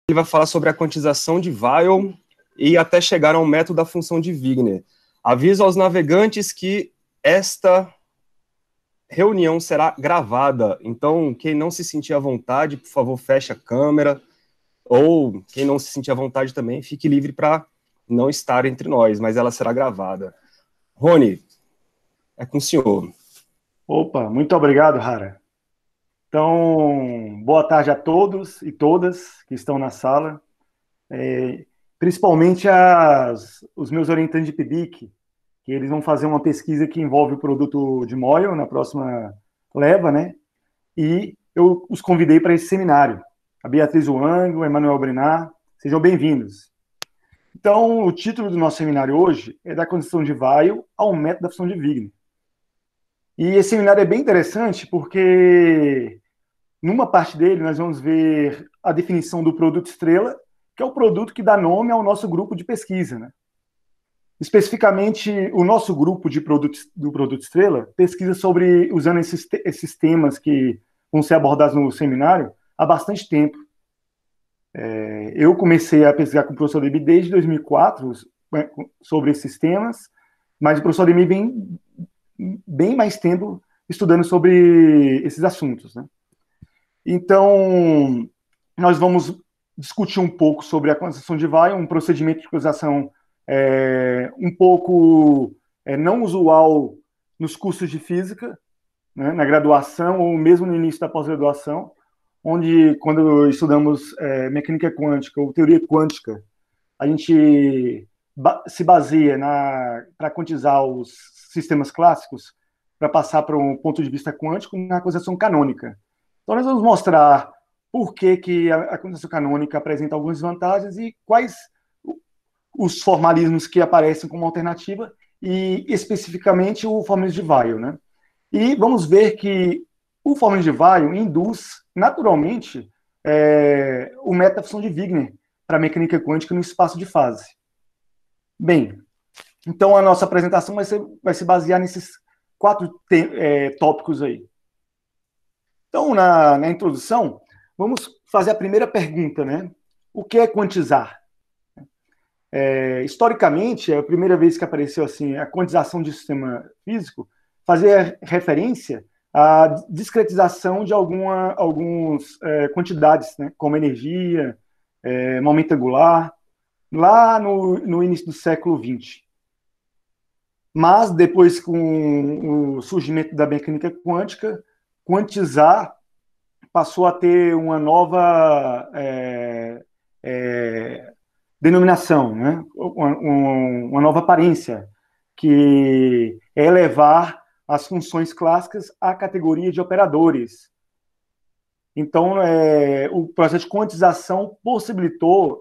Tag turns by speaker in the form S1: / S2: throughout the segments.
S1: ele vai falar sobre a quantização de Weyl e até chegar ao método da função de Wigner. Aviso aos navegantes que esta reunião será gravada, então quem não se sentir à vontade, por favor, feche a câmera, ou quem não se sentir à vontade também, fique livre para não estar entre nós, mas ela será gravada. Rony, é com o senhor.
S2: Opa, muito obrigado, Rara. Então, boa tarde a todos e todas que estão na sala, principalmente os meus orientantes de PIBIC, que eles vão fazer uma pesquisa que envolve o produto de Moyle na próxima leva, né? E eu os convidei para esse seminário. A Beatriz Wang, o Emanuel Brenat, sejam bem-vindos. Então, o título do nosso seminário hoje é da condição de Weyl ao método da função de Wigner. E esse seminário é bem interessante porque, numa parte dele, nós vamos ver a definição do produto estrela, que é o produto que dá nome ao nosso grupo de pesquisa, né? Especificamente, o nosso grupo do produto estrela pesquisa usando esses temas que vão ser abordados no seminário há bastante tempo. Eu comecei a pesquisar com o professor Demi desde 2004 sobre esses temas, mas o professor Demi vem bem mais tempo estudando sobre esses assuntos, né? Então, nós vamos discutir um pouco sobre a quantização de Weyl, um procedimento de quantização um pouco não usual nos cursos de física, né, na graduação ou mesmo no início da pós-graduação, onde, quando estudamos mecânica quântica ou teoria quântica, a gente se baseia para quantizar os sistemas clássicos, para passar para um ponto de vista quântico na quantização canônica. Então, nós vamos mostrar por que a quantização canônica apresenta algumas vantagens e quais os formalismos que aparecem como alternativa e, especificamente, o formalismo de Weyl, né? E vamos ver que o formalismo de Weyl induz, naturalmente, o método da função de Wigner para a mecânica quântica no espaço de fase. Bem, então a nossa apresentação vai se basear nesses 4 tópicos aí. Então, na introdução, vamos fazer a primeira pergunta, né? O que é quantizar? Historicamente, a primeira vez que apareceu assim a quantização de sistema físico fazia referência à discretização de algumas quantidades, né, como energia, momento angular, lá no início do século XX. Mas depois, com o surgimento da mecânica quântica, quantizar passou a ter uma nova denominação, né? Uma nova aparência, que é elevar as funções clássicas à categoria de operadores. Então, o processo de quantização possibilitou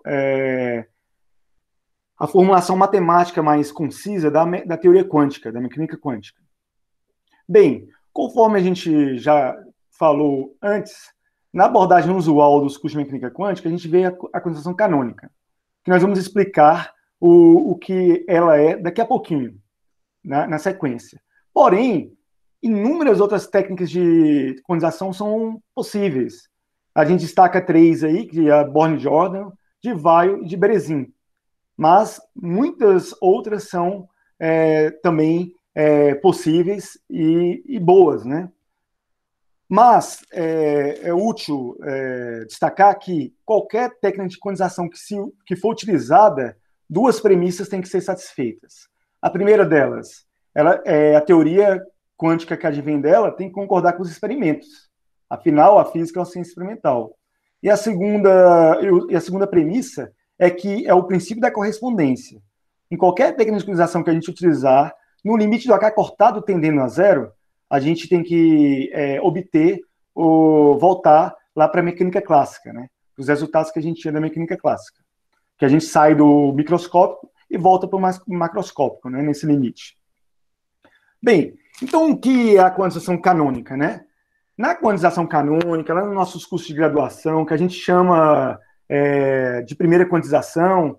S2: a formulação matemática mais concisa da teoria quântica, da mecânica quântica. Bem, conforme a gente já falou antes, na abordagem usual dos cursos de mecânica quântica, a gente vê a quantização canônica, que nós vamos explicar o que ela é daqui a pouquinho, na sequência. Porém, inúmeras outras técnicas de quantização são possíveis. A gente destaca 3 aí, que é a Born-Jordan, de Weyl e de Berezin. Mas muitas outras são também possíveis e boas, né? Mas é útil destacar que qualquer técnica de quantização que for utilizada, 2 premissas têm que ser satisfeitas. A primeira delas, a teoria quântica que advém dela tem que concordar com os experimentos. Afinal, a física é uma ciência experimental. E a segunda premissa é que é o princípio da correspondência. Em qualquer técnica de quantização que a gente utilizar, no limite do H cortado tendendo a zero, a gente tem que obter ou voltar lá para a mecânica clássica, né? Os resultados que a gente tinha da mecânica clássica. Que a gente sai do microscópico e volta para o macroscópico, né? Nesse limite. Bem, então o que é a quantização canônica, né? Na quantização canônica, lá nos nossos cursos de graduação, que a gente chama de primeira quantização,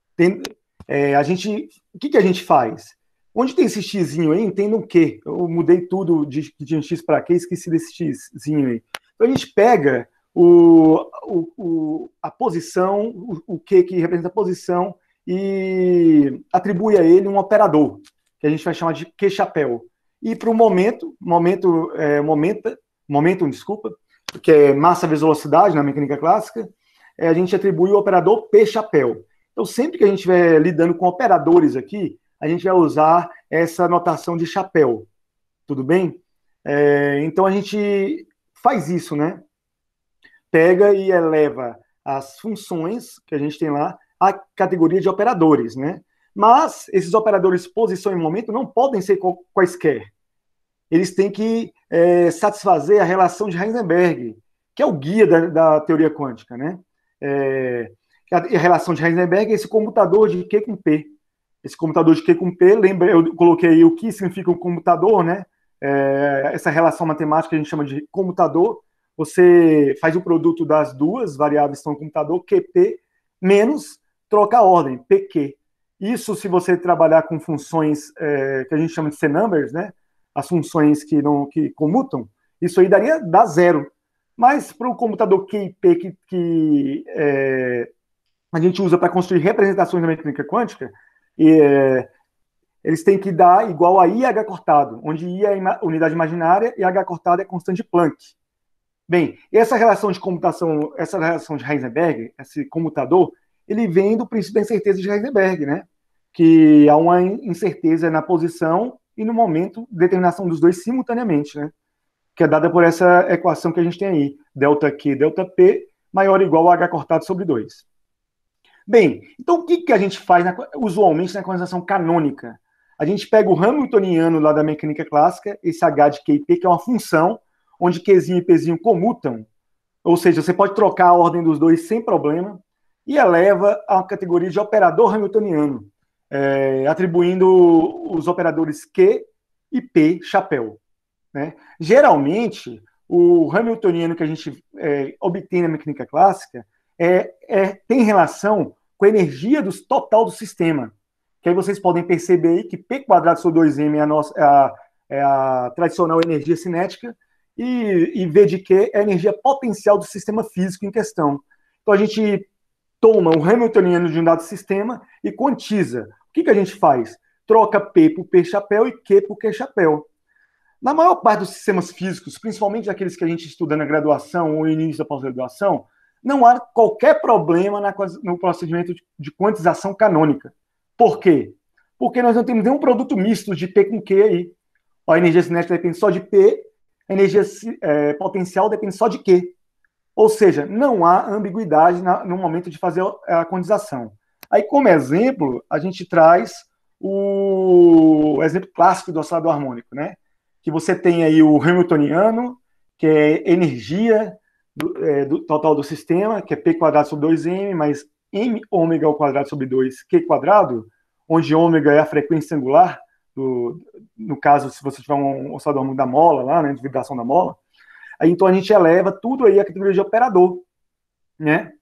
S2: o que a gente faz? Onde tem esse xzinho aí, entendam que eu mudei tudo de x para q, esqueci desse xzinho aí. Então a gente pega a posição, o Q que representa a posição, e atribui a ele um operador, que a gente vai chamar de Q-chapéu. E para o momentum, desculpa, que é massa vezes velocidade na mecânica clássica, a gente atribui o operador P-chapéu. Então, sempre que a gente estiver lidando com operadores aqui, a gente vai usar essa notação de chapéu. Tudo bem? Então, a gente faz isso, né? Pega e eleva as funções que a gente tem lá à categoria de operadores, né? Mas esses operadores posição e momento não podem ser quaisquer. Eles têm que satisfazer a relação de Heisenberg, que é o guia da teoria quântica, né? A relação de Heisenberg é esse comutador de Q com P. Esse comutador de Q com P, lembra, eu coloquei aí o que significa um comutador, né? Essa relação matemática a gente chama de comutador. Você faz o produto das duas variáveis que estão no computador, QP, menos, troca a ordem, PQ. Isso se você trabalhar com funções que a gente chama de C-numbers, né? As funções que comutam, isso aí dá zero. Mas para o computador Q e P que a gente usa para construir representações da mecânica quântica, eles têm que dar igual a IH cortado, onde I é a unidade imaginária e H cortado é constante de Planck. Bem, essa relação de comutação, essa relação de Heisenberg, esse comutador, ele vem do princípio da incerteza de Heisenberg, né? Que há uma incerteza na posição e no momento, determinação dos dois simultaneamente, né? Que é dada por essa equação que a gente tem aí, ΔQ, ΔP, maior ou igual a H cortado sobre 2. Bem, então o que a gente faz usualmente na quantização canônica? A gente pega o Hamiltoniano lá da mecânica clássica, esse H de Q e P, que é uma função, onde Qzinho e Pzinho comutam, ou seja, você pode trocar a ordem dos dois sem problema, e eleva a categoria de operador hamiltoniano, atribuindo os operadores Q e P chapéu. Né? Geralmente, o hamiltoniano que a gente obtém na mecânica clássica tem relação com a energia total do sistema. Que aí vocês podem perceber aí que P quadrado sobre 2m é a tradicional energia cinética, e V de Q é a energia potencial do sistema físico em questão. Então a gente toma o hamiltoniano de um dado sistema e quantiza. O que a gente faz? Troca P por P chapéu e Q por Q chapéu. Na maior parte dos sistemas físicos, principalmente aqueles que a gente estuda na graduação ou início da pós-graduação, não há qualquer problema no procedimento de quantização canônica. Por quê? Porque nós não temos nenhum produto misto de P com Q aí. A energia cinética depende só de P, a energia potencial depende só de Q. Ou seja, não há ambiguidade no momento de fazer a quantização. Aí, como exemplo, a gente traz o exemplo clássico do oscilador harmônico, né? Que você tem aí o hamiltoniano, que é energia do total do sistema, que é P quadrado sobre 2m, mais m ômega ao quadrado sobre 2q quadrado, onde ômega é a frequência angular, no caso, se você tiver um oscilador harmônico da mola, lá, né, de vibração da mola. Aí, então, a gente eleva tudo aí a categoria de operador, né?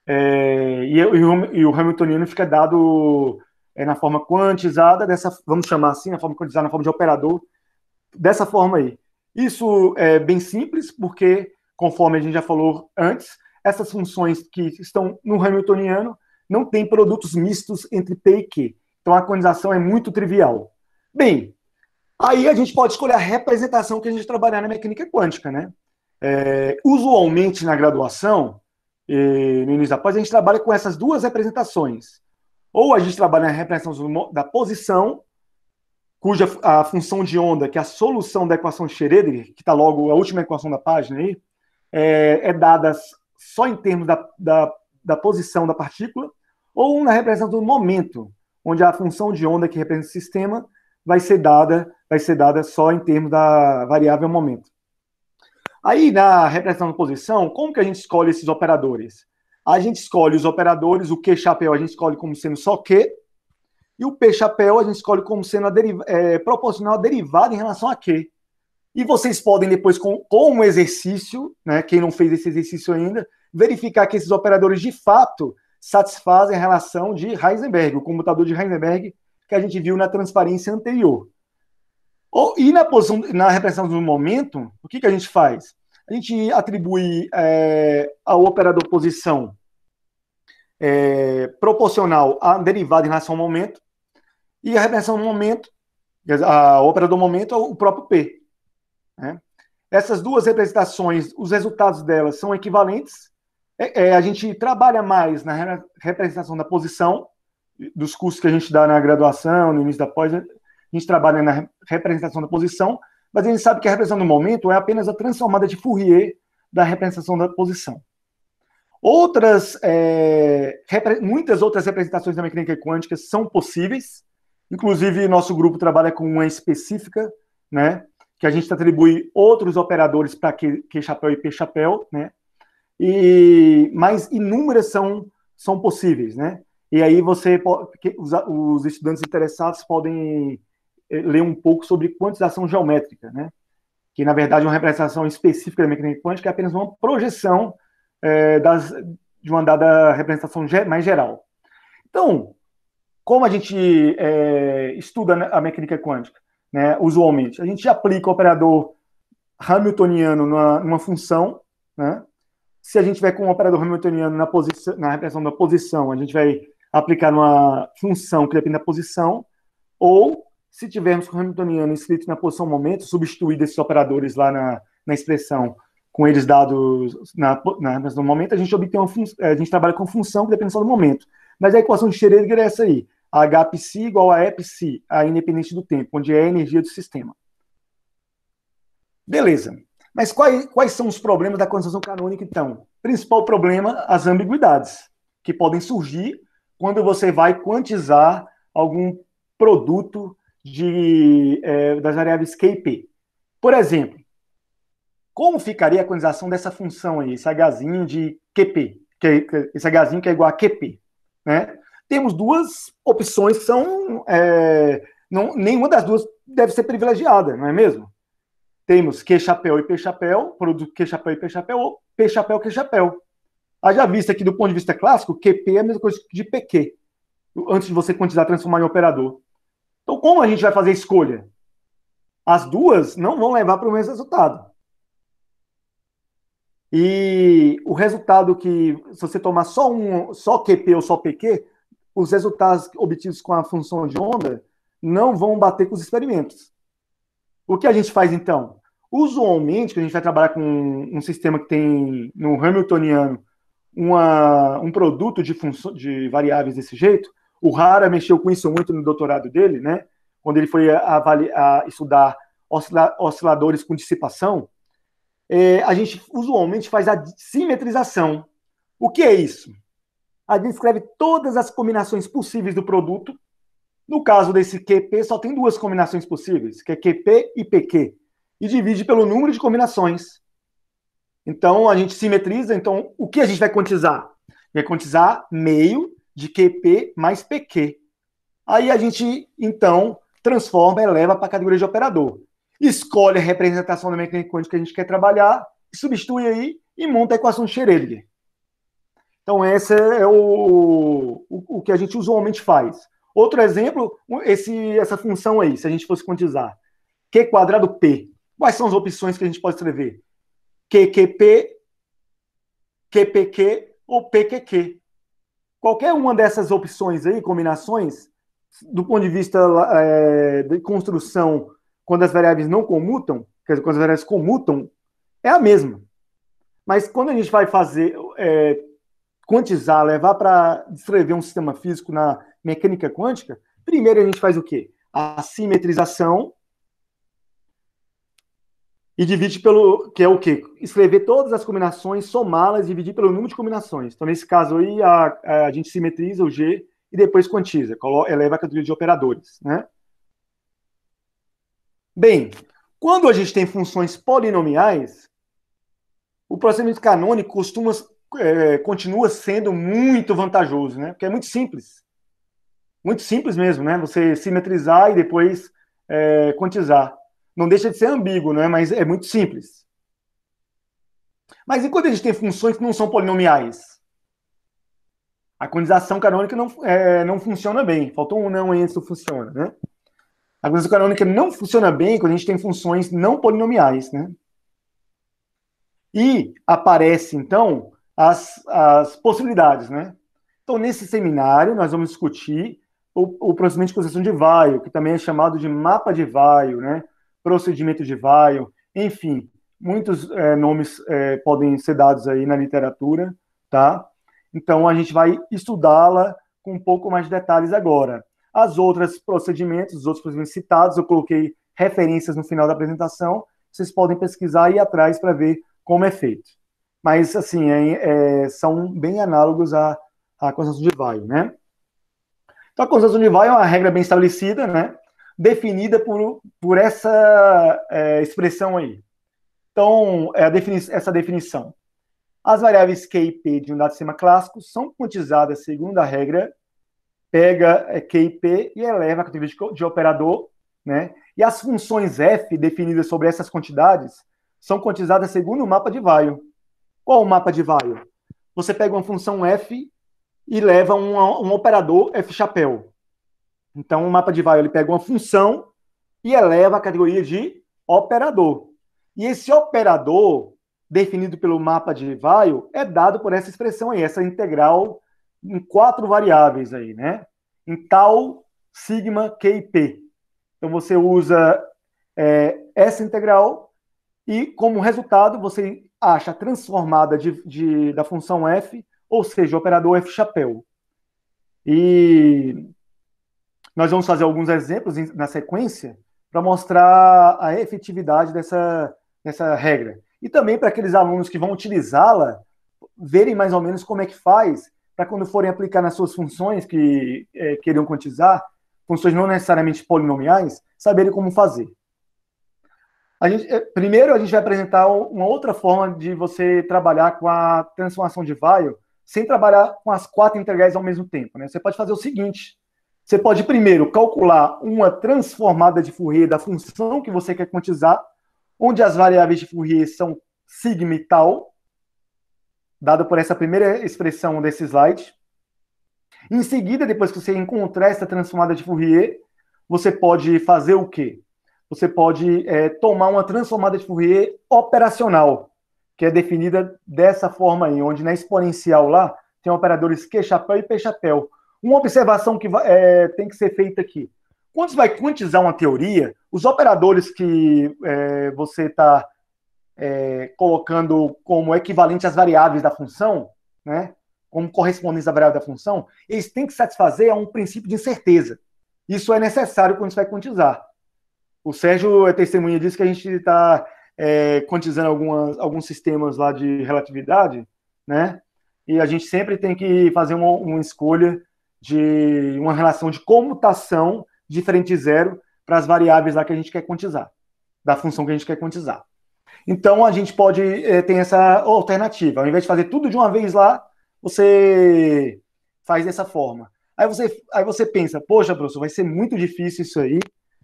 S2: E o hamiltoniano fica dado na forma quantizada, vamos chamar assim, na forma quantizada, na forma de operador, dessa forma aí. Isso é bem simples, porque, conforme a gente já falou antes, essas funções que estão no hamiltoniano não têm produtos mistos entre P e Q. Então, a quantização é muito trivial. Bem, aí a gente pode escolher a representação que a gente trabalhar na mecânica quântica, né? Usualmente, na graduação, no início da pós, a gente trabalha com essas duas representações. Ou a gente trabalha na representação da posição, cuja a função de onda, que é a solução da equação de Schrödinger, que está logo a última equação da página aí, é dada só em termos da posição da partícula, ou na representação do momento, onde a função de onda que representa o sistema vai ser dada só em termos da variável momento. Aí, na representação da posição, como que a gente escolhe esses operadores? A gente escolhe os operadores, o Q chapéu a gente escolhe como sendo só Q, e o P chapéu a gente escolhe como sendo proporcional à derivada em relação a Q. E vocês podem depois, com um exercício, né, quem não fez esse exercício ainda, verificar que esses operadores de fato satisfazem a relação de Heisenberg, o comutador de Heisenberg que a gente viu na transparência anterior. E na representação do momento, o que a gente faz? A gente atribui ao operador posição proporcional à derivada em relação ao momento, e a representação do momento, a operador momento, é o próprio P. Né? Essas duas representações, os resultados delas são equivalentes. A gente trabalha mais na representação da posição, dos cursos que a gente dá na graduação, no início da pós, a gente trabalha na representação da posição, mas a gente sabe que a representação do momento é apenas a transformada de Fourier da representação da posição. Muitas outras representações da mecânica quântica são possíveis, inclusive nosso grupo trabalha com uma específica, né, que a gente atribui outros operadores para Q-chapéu e P-chapéu, né, mas inúmeras são possíveis, né, e aí os estudantes interessados podem ler um pouco sobre quantização geométrica, né, que na verdade é uma representação específica da mecânica quântica, é apenas uma projeção de uma dada representação mais geral. Então, como a gente estuda a mecânica quântica, né, usualmente, a gente aplica o operador hamiltoniano numa função, né? Se a gente tiver com o operador hamiltoniano na representação da posição, a gente vai aplicar numa função que depende da posição, ou, se tivermos com o hamiltoniano escrito na posição momento, substituir desses operadores lá na expressão, com eles dados na representação do momento, a gente trabalha com função que depende só do momento. Mas a equação de Schrödinger é essa aí. Hψ igual a Epsi, a independente do tempo, onde é a energia do sistema. Beleza. Mas quais são os problemas da quantização canônica, então? Principal problema, as ambiguidades, que podem surgir quando você vai quantizar algum produto das variáveis Q e P. Por exemplo, como ficaria a quantização dessa função aí, esse Hzinho de QP, esse Hzinho que é igual a QP, né? Temos duas opções que são... nenhuma das duas deve ser privilegiada, não é mesmo? Temos Q-chapéu e P-chapéu, produto Q-chapéu e P-chapéu, ou P-chapéu e Q-chapéu. Haja vista que, do ponto de vista clássico, QP é a mesma coisa de PQ, antes de você quantizar, transformar em operador. Então, como a gente vai fazer a escolha? As duas não vão levar para o mesmo resultado. E o resultado que, se você tomar só QP ou só PQ, os resultados obtidos com a função de onda não vão bater com os experimentos. O que a gente faz, então? Usualmente, quando a gente vai trabalhar com um sistema que tem, no Hamiltoniano, um produto de variáveis desse jeito, o Hara mexeu com isso muito no doutorado dele, né? Quando ele foi estudar osciladores com dissipação, a gente usualmente faz a simetrização. O que é isso? A gente escreve todas as combinações possíveis do produto. No caso desse QP, só tem duas combinações possíveis, que é QP e PQ, e divide pelo número de combinações. Então, a gente simetriza. Então, o que a gente vai quantizar? Vai quantizar meio de QP mais PQ. Aí a gente, então, transforma, eleva para a categoria de operador. Escolhe a representação da mecânica quântica que a gente quer trabalhar, substitui aí e monta a equação de Schrödinger. Então, esse é o que a gente usualmente faz. Outro exemplo, essa função aí, se a gente fosse quantizar. Q quadrado P. Quais são as opções que a gente pode escrever? QQP, QPQ ou PQQ. Qualquer uma dessas opções aí, combinações, do ponto de vista de construção, quando as variáveis não comutam, quer dizer, quando as variáveis comutam, é a mesma. Mas quando a gente vai fazer, quantizar, levar para descrever um sistema físico na mecânica quântica, primeiro a gente faz o quê? A simetrização e divide pelo, que é o quê? Escrever todas as combinações, somá-las e dividir pelo número de combinações. Então, nesse caso aí, a gente simetriza o G e depois quantiza, eleva a categoria de operadores, né? Bem, quando a gente tem funções polinomiais, o procedimento canônico continua sendo muito vantajoso, né? Porque é muito simples. Muito simples mesmo, né? Você simetrizar e depois quantizar. Não deixa de ser ambíguo, né? Mas é muito simples. Mas e quando a gente tem funções que não são polinomiais? A quantização canônica não funciona bem. Faltou um não antes do funciona, né? A quantização canônica não funciona bem quando a gente tem funções não polinomiais, né? E aparece, então, as possibilidades, né? Então, nesse seminário, nós vamos discutir o procedimento de concessão de Weil, que também é chamado de mapa de Weil, né? Procedimento de Weil, enfim, muitos nomes podem ser dados aí na literatura, tá? Então, a gente vai estudá-la com um pouco mais de detalhes agora. Os outros procedimentos citados, eu coloquei referências no final da apresentação, vocês podem pesquisar e ir atrás para ver como é feito. Mas, assim, são bem análogos à concessão de Weil, né? Então, a concessão de Weil é uma regra bem estabelecida, né? Definida por essa expressão aí. Então, essa definição. As variáveis Q e P de um dado sistema clássico são quantizadas segundo a regra, pega Q e P e eleva a categoria de operador, né? E as funções F definidas sobre essas quantidades são quantizadas segundo o mapa de Weil. Qual o mapa de Weil? Você pega uma função F e leva um operador F chapéu. Então, o mapa de Weil ele pega uma função e eleva a categoria de operador. E esse operador, definido pelo mapa de Weil, é dado por essa expressão aí, essa integral em 4 variáveis aí, né? Em tal, sigma, Q e P. Então, você usa essa integral e, como resultado, você acha a transformada da função F, ou seja, o operador F chapéu. E nós vamos fazer alguns exemplos na sequência para mostrar a efetividade dessa regra. E também para aqueles alunos que vão utilizá-la, verem mais ou menos como é que faz, para quando forem aplicar nas suas funções que queriam quantizar, funções não necessariamente polinomiais, saberem como fazer. Primeiro, a gente vai apresentar uma outra forma de você trabalhar com a transformação de Weil, sem trabalhar com as 4 integrais ao mesmo tempo, né? Você pode fazer o seguinte: você pode primeiro calcular uma transformada de Fourier da função que você quer quantizar, onde as variáveis de Fourier são sigma e tal, dado por essa primeira expressão desse slide. Em seguida, depois que você encontrar essa transformada de Fourier, você pode fazer o quê? Você pode tomar uma transformada de Fourier operacional, que é definida dessa forma aí, onde na exponencial lá tem operadores Q chapéu e P chapéu. Uma observação que tem que ser feita aqui. Quando você vai quantizar uma teoria, os operadores que você está colocando como equivalente às variáveis da função, né, como correspondentes à variável da função, eles têm que satisfazer a um princípio de incerteza. Isso é necessário quando você vai quantizar. O Sérgio é testemunha disso, que a gente está quantizando alguns sistemas lá de relatividade, né? E a gente sempre tem que fazer uma escolha de uma relação de comutação diferente de zero para as variáveis lá que a gente quer quantizar, da função que a gente quer quantizar. Então, a gente pode ter essa alternativa. Ao invés de fazer tudo de uma vez lá, você faz dessa forma. Aí você pensa, poxa, professor, vai ser muito difícil isso aí,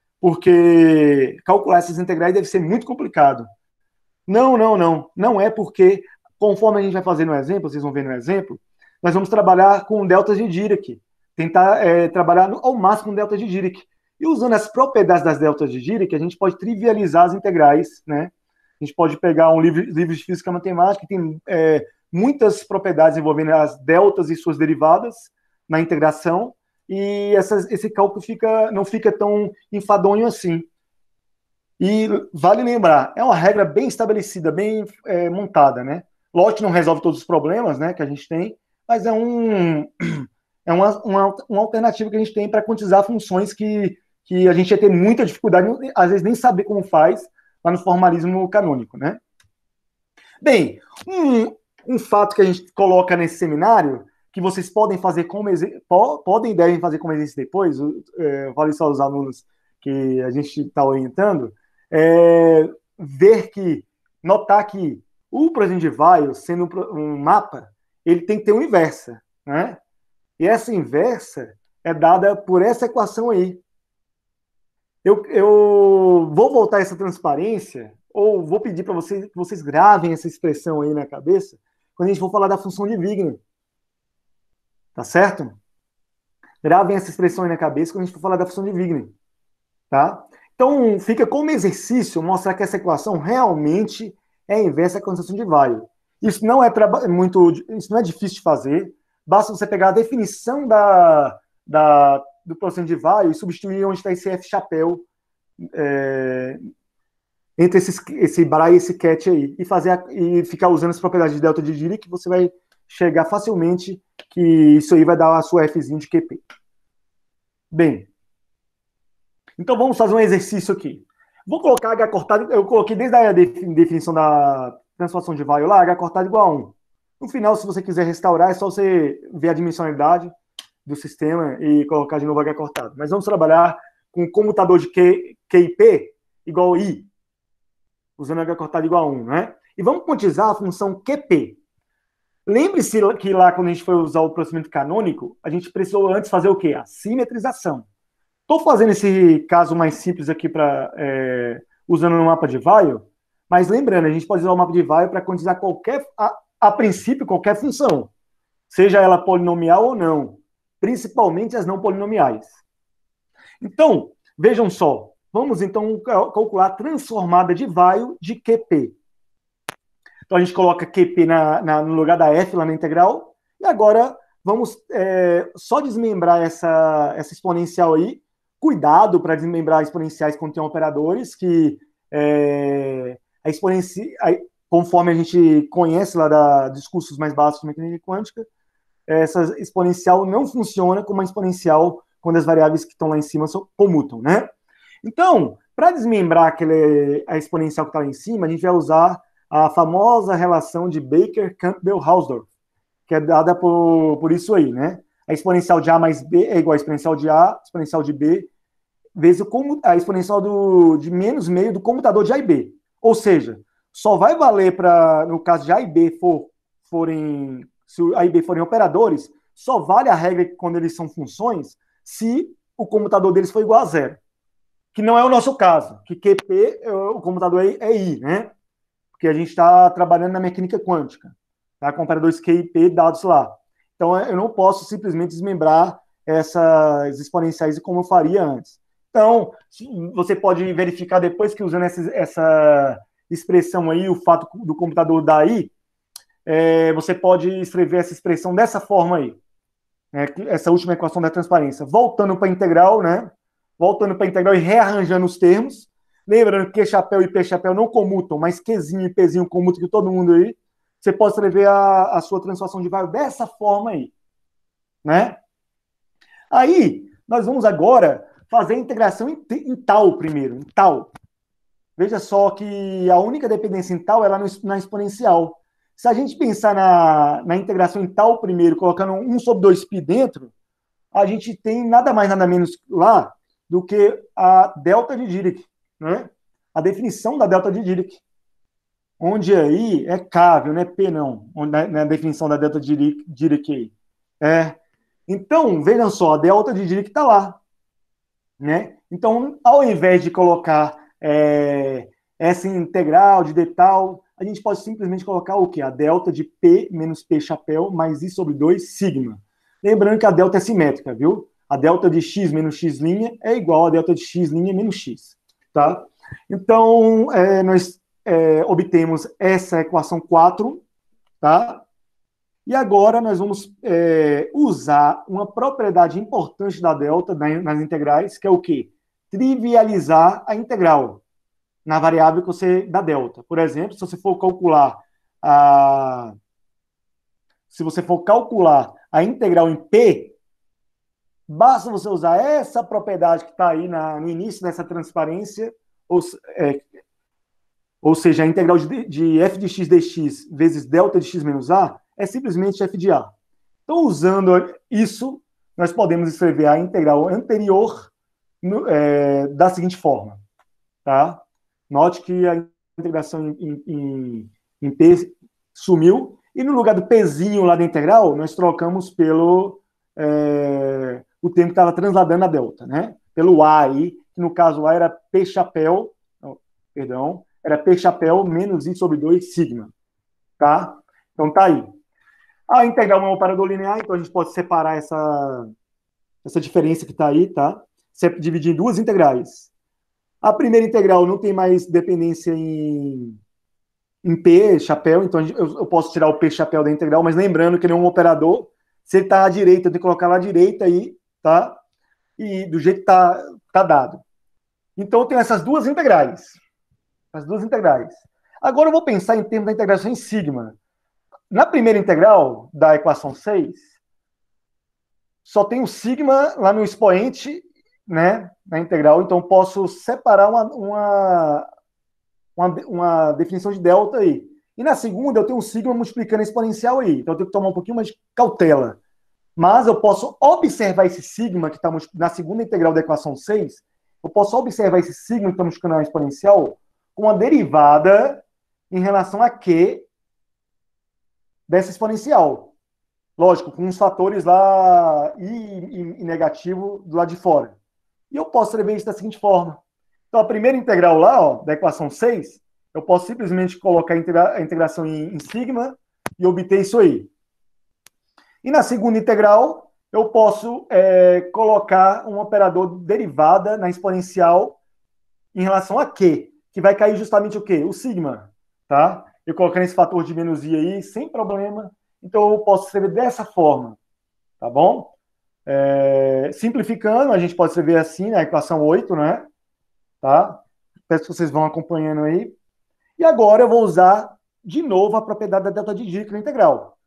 S2: porque calcular essas integrais deve ser muito complicado. Não. Não é, porque, conforme a gente vai fazer no exemplo, vocês vão ver no exemplo, nós vamos trabalhar com deltas de Dirac. Tentar trabalhar ao máximo com deltas de Dirac. E usando as propriedades das deltas de Dirac, a gente pode trivializar as integrais, né? A gente pode pegar um livro de física matemática que tem muitas propriedades envolvendo as deltas e suas derivadas na integração, e esse cálculo não fica tão enfadonho assim. E vale lembrar, é uma regra bem estabelecida, bem montada, né? Lógico que não resolve todos os problemas, né, que a gente tem, mas é uma alternativa que a gente tem para quantizar funções que a gente ia ter muita dificuldade, às vezes nem saber como faz, lá no formalismo canônico, né? Bem, um fato que a gente coloca nesse seminário, que vocês podem fazer podem e devem fazer como exercício depois, eu falei só aos alunos que a gente está orientando, notar que o procedimento de Weil, sendo um mapa, ele tem que ter uma inversa, né? E essa inversa é dada por essa equação aí. Eu vou voltar essa transparência, ou vou pedir para vocês que vocês gravem essa expressão aí na cabeça, quando a gente for falar da função de Wigner. Tá certo? Gravem essa expressão aí na cabeça quando a gente for falar da função de Wigner. Tá? Então, fica como exercício mostrar que essa equação realmente é a inversa da condensação de Weyl. Isso não é difícil de fazer. Basta você pegar a definição do processo de Weyl e substituir onde está esse F chapéu entre esse Bra e esse Cat aí, e ficar usando as propriedades de delta de Dirac, você vai chegar facilmente que isso aí vai dar a sua Fzinho de QP. Bem, então vamos fazer um exercício aqui. Vou colocar H cortado, eu coloquei desde a definição da transformação de Weyl lá, H cortado igual a 1. No final, se você quiser restaurar, é só você ver a dimensionalidade do sistema e colocar de novo H cortado. Mas vamos trabalhar com o comutador de QIP igual a I, usando H cortado igual a 1, né? E vamos quantizar a função QP. Lembre-se que lá, quando a gente foi usar o procedimento canônico, a gente precisou antes fazer o quê? A simetrização. Estou fazendo esse caso mais simples aqui usando um mapa de Weyl, mas lembrando, a gente pode usar o mapa de Weyl para quantizar a princípio, qualquer função, seja ela polinomial ou não, principalmente as não polinomiais. Então, vejam só, vamos então calcular a transformada de Weyl de QP. Então a gente coloca QP no lugar da F lá na integral, e agora vamos só desmembrar essa exponencial aí. Cuidado para desmembrar exponenciais quando tem operadores, que conforme a gente conhece lá dos cursos mais básicos de mecânica quântica, essa exponencial não funciona como uma exponencial quando as variáveis que estão lá em cima comutam, né? Então, para desmembrar a exponencial que está lá em cima, a gente vai usar a famosa relação de Baker-Campbell-Hausdorff, que é dada por isso aí, né? A exponencial de A mais B é igual a exponencial de A, exponencial de B, vezes a exponencial de menos meio do comutador de A e B. Ou seja, só vai valer no caso de A e B se A e B forem operadores, só vale a regra quando eles são funções se o comutador deles for igual a zero. Que não é o nosso caso, que QP, o comutador é I, né? Porque a gente está trabalhando na mecânica quântica, tá? Com operadores Q e P dados lá. Então, eu não posso simplesmente desmembrar essas exponenciais como eu faria antes. Então, você pode verificar depois que usando essa expressão aí, o fato do computador daí, você pode escrever essa expressão dessa forma aí, né? Essa última equação da transparência. Voltando para a integral, né? Voltando para a integral e rearranjando os termos. Lembrando que chapéu e P chapéu não comutam, mas Qzinho e Pzinho comutam que todo mundo aí. Você pode escrever a sua transformação de Weyl dessa forma aí, né? Aí, nós vamos agora fazer a integração em tal primeiro, em tal. Veja só que a única dependência em tal é lá na exponencial. Se a gente pensar na integração em tal primeiro, colocando 1 sobre 2π dentro, a gente tem nada mais, nada menos lá do que a delta de Dirac, né? A definição da delta de Dirac. Onde aí é K, viu? Não é P, não. Na definição da delta de Dirac aí. Então, vejam só, a delta de Dirac está lá, né? Então, ao invés de colocar essa integral de d tal, a gente pode simplesmente colocar o quê? A delta de P menos P chapéu mais I sobre 2 sigma. Lembrando que a delta é simétrica, viu? A delta de x menos x' é igual a delta de x' menos x, tá? Então, nós obtemos essa equação 4, tá? E agora nós vamos usar uma propriedade importante da delta nas integrais, que é o quê? Trivializar a integral na variável que você dá delta. Por exemplo, se você for calcular a integral em P, basta você usar essa propriedade que está aí no início dessa transparência, ou seja, a integral de f de x dx vezes delta de x menos a é simplesmente f de a. Então, usando isso, nós podemos escrever a integral anterior da seguinte forma, tá? Note que a integração em P sumiu, e no lugar do Pzinho lá da integral, nós trocamos pelo o termo que estava transladando a delta, né? Pelo A aí, que no caso o A era P chapéu, era P chapéu menos I sobre 2 sigma, tá? Então tá aí. A integral é um operador linear, então a gente pode separar essa diferença que está aí, tá? Dividir em duas integrais. A primeira integral não tem mais dependência em em P, chapéu, então eu posso tirar o P chapéu da integral, mas lembrando que ele é um operador, se ele está à direita, eu tenho que colocar lá à direita aí, tá? E do jeito que tá dado. Então eu tenho essas duas integrais. As duas integrais. Agora eu vou pensar em termos da integração em sigma. Na primeira integral da equação 6, só tem o sigma lá no expoente, né, na integral, então posso separar uma definição de delta aí. E na segunda eu tenho um sigma multiplicando a exponencial aí, então eu tenho que tomar um pouquinho mais de cautela. Mas eu posso observar esse sigma que está na segunda integral da equação 6, eu posso observar esse sigma que está multiplicando a exponencial com uma derivada em relação a Q dessa exponencial. Lógico, com uns fatores lá e negativo do lado de fora. E eu posso escrever isso da seguinte forma. Então, a primeira integral lá, ó, da equação 6, eu posso simplesmente colocar a integração em sigma e obter isso aí. E na segunda integral, eu posso colocar um operador derivada na exponencial em relação a Q, que vai cair justamente o quê? O sigma, tá? Eu colocando esse fator de menos i aí, sem problema. Então, eu posso escrever dessa forma, tá bom? Simplificando, a gente pode escrever assim, na equação 8, né? Tá? Peço que vocês vão acompanhando aí. E agora eu vou usar, de novo, a propriedade da delta de Dirichlet na integral.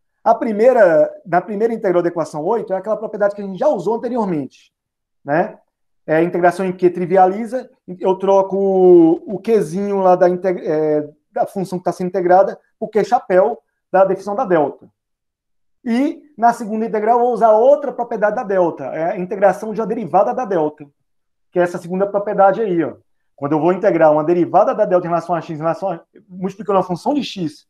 S2: Na primeira integral da equação 8, é aquela propriedade que a gente já usou anteriormente, né? A integração em Q trivializa, eu troco o Qzinho lá da função que está sendo integrada por Q chapéu da definição da delta. E na segunda integral eu vou usar outra propriedade da delta, a integração de uma derivada da delta, que é essa segunda propriedade aí, ó. Quando eu vou integrar uma derivada da delta em relação a x, multiplicando a função de x,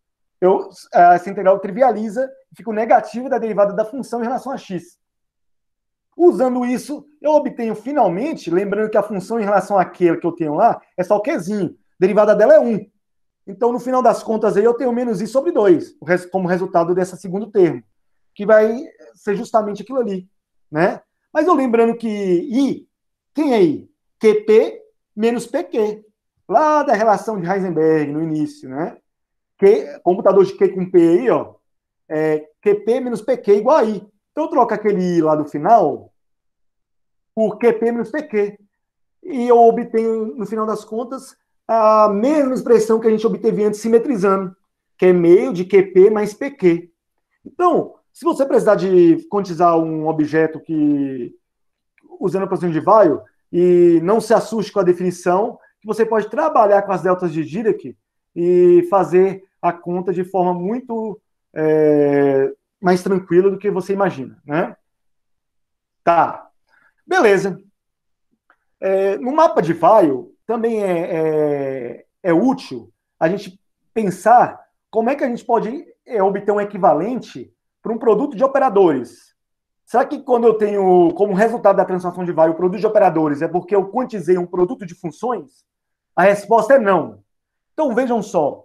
S2: essa integral trivializa e fica o negativo da derivada da função em relação a x. Usando isso, eu obtenho finalmente, lembrando que a função em relação àquela que eu tenho lá é só o Qzinho, derivada dela é 1. Então, no final das contas, aí eu tenho menos i sobre 2, como resultado desse segundo termo, que vai ser justamente aquilo ali, né? Mas eu lembrando que i, quem é i? QP menos PQ, lá da relação de Heisenberg, no início, né? Computador de Q com P aí, ó, QP menos PQ igual a i. Então, eu troco aquele i lá do final por QP menos PQ. E eu obtenho, no final das contas, a mesma expressão que a gente obteve antes simetrizando, que é meio de QP mais PQ. Então, se você precisar de quantizar um objeto usando a proporção de Weyl, e não se assuste com a definição, que você pode trabalhar com as deltas de Dirac e fazer a conta de forma muito mais tranquila do que você imagina, né? Tá. Beleza. No mapa de Weyl, também é útil a gente pensar como é que a gente pode obter um equivalente para um produto de operadores. Será que quando eu tenho como resultado da transformação de Weyl o produto de operadores é porque eu quantizei um produto de funções? A resposta é não. Então vejam só,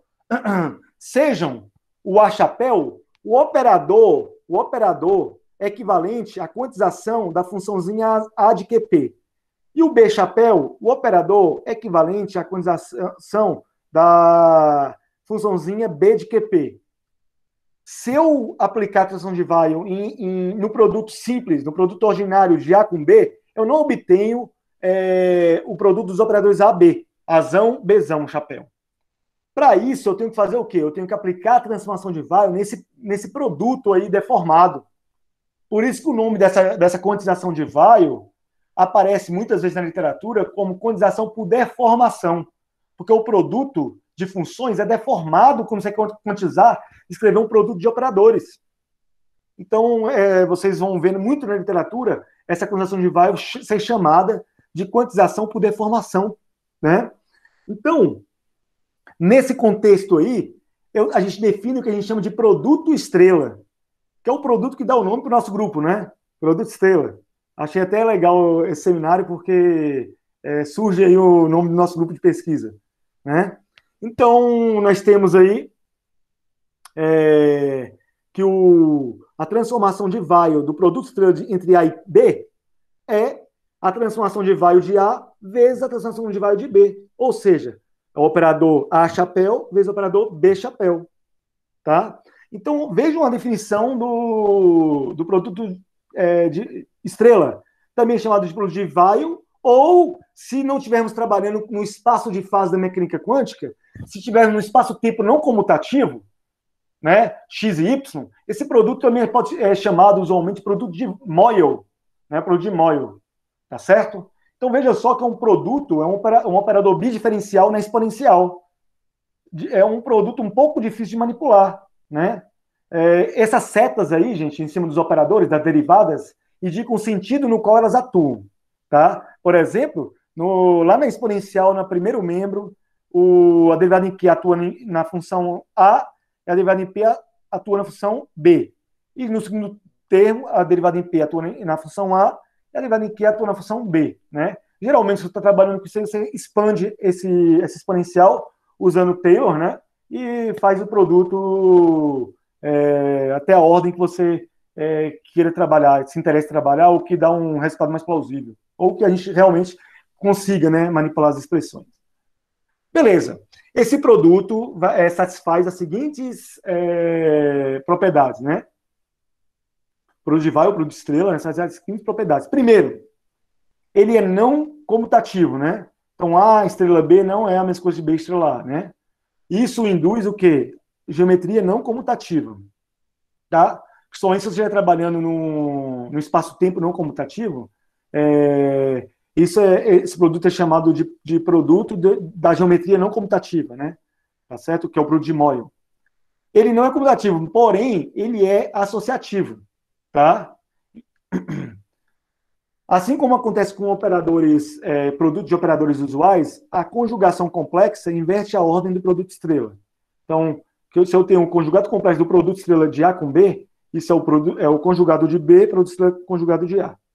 S2: sejam o A chapéu, o operador é equivalente à quantização da funçãozinha A de QP. E o B chapéu, o operador, é equivalente à quantização da funçãozinha B de QP. Se eu aplicar a transição de Weyl no produto simples, no produto ordinário de A com B, eu não obtenho o produto dos operadores A, B. Azão, Bzão, chapéu. Para isso, eu tenho que fazer o quê? Eu tenho que aplicar a transformação de Weyl nesse produto aí deformado. Por isso que o nome dessa quantização de Weyl aparece muitas vezes na literatura como quantização por deformação. Porque o produto de funções é deformado quando você quer quantizar, escrever um produto de operadores. Então, vocês vão vendo muito na literatura essa quantização de Weyl ser chamada de quantização por deformação, né? Então, nesse contexto aí, a gente define o que a gente chama de produto estrela, que é o produto que dá o nome para o nosso grupo, né? Produto estrela. Achei até legal esse seminário, porque surge aí o nome do nosso grupo de pesquisa, né? Então, nós temos aí que a transformação de Weyl do produto estrela entre A e B é a transformação de Weyl de A vezes a transformação de Weyl de B. Ou seja, É o operador A chapéu vezes o operador B chapéu. Tá? Então, vejam a definição do produto de estrela, também chamado de produto de Weyl, ou, se não estivermos trabalhando no espaço de fase da mecânica quântica, se estivermos no espaço-tempo não comutativo, né, x e y, esse produto também pode ser chamado usualmente produto de Moyle, né, produto de Moyle, tá certo? Então veja só que é um produto, um operador bidiferencial na exponencial. É um produto um pouco difícil de manipular, né? Essas setas aí, gente, em cima dos operadores, das derivadas, indicam o sentido no qual elas atuam, tá? Por exemplo, lá na exponencial, no primeiro membro, a derivada em Q atua na função A e a derivada em P atua na função B. E no segundo termo, a derivada em P atua na função A e a derivada em Q atua na função B, né? Geralmente, se você está trabalhando com isso, você expande essa exponencial usando Taylor, né? E faz o produto até a ordem que você queira trabalhar, se interessa em trabalhar, ou que dá um resultado mais plausível, ou que a gente realmente consiga, né, manipular as expressões. Beleza. Esse produto satisfaz as seguintes propriedades, né? Produto de Weyl, produto de estrela, né, satisfaz as seguintes propriedades. Primeiro, ele é não comutativo, né? Então, A estrela B não é a mesma coisa de B estrela A, né? Isso induz o quê? Geometria não comutativa, tá? Somente se você estiver trabalhando no espaço-tempo não comutativo, esse produto é chamado de produto da geometria não comutativa, né? Tá certo? Que é o produto de Moyle. Ele não é comutativo, porém, ele é associativo, tá? Assim como acontece com operadores, produtos de operadores usuais, a conjugação complexa inverte a ordem do produto estrela. Então, se eu tenho um conjugado complexo do produto estrela de A com B, isso é o conjugado de B, produto estrela conjugado de A.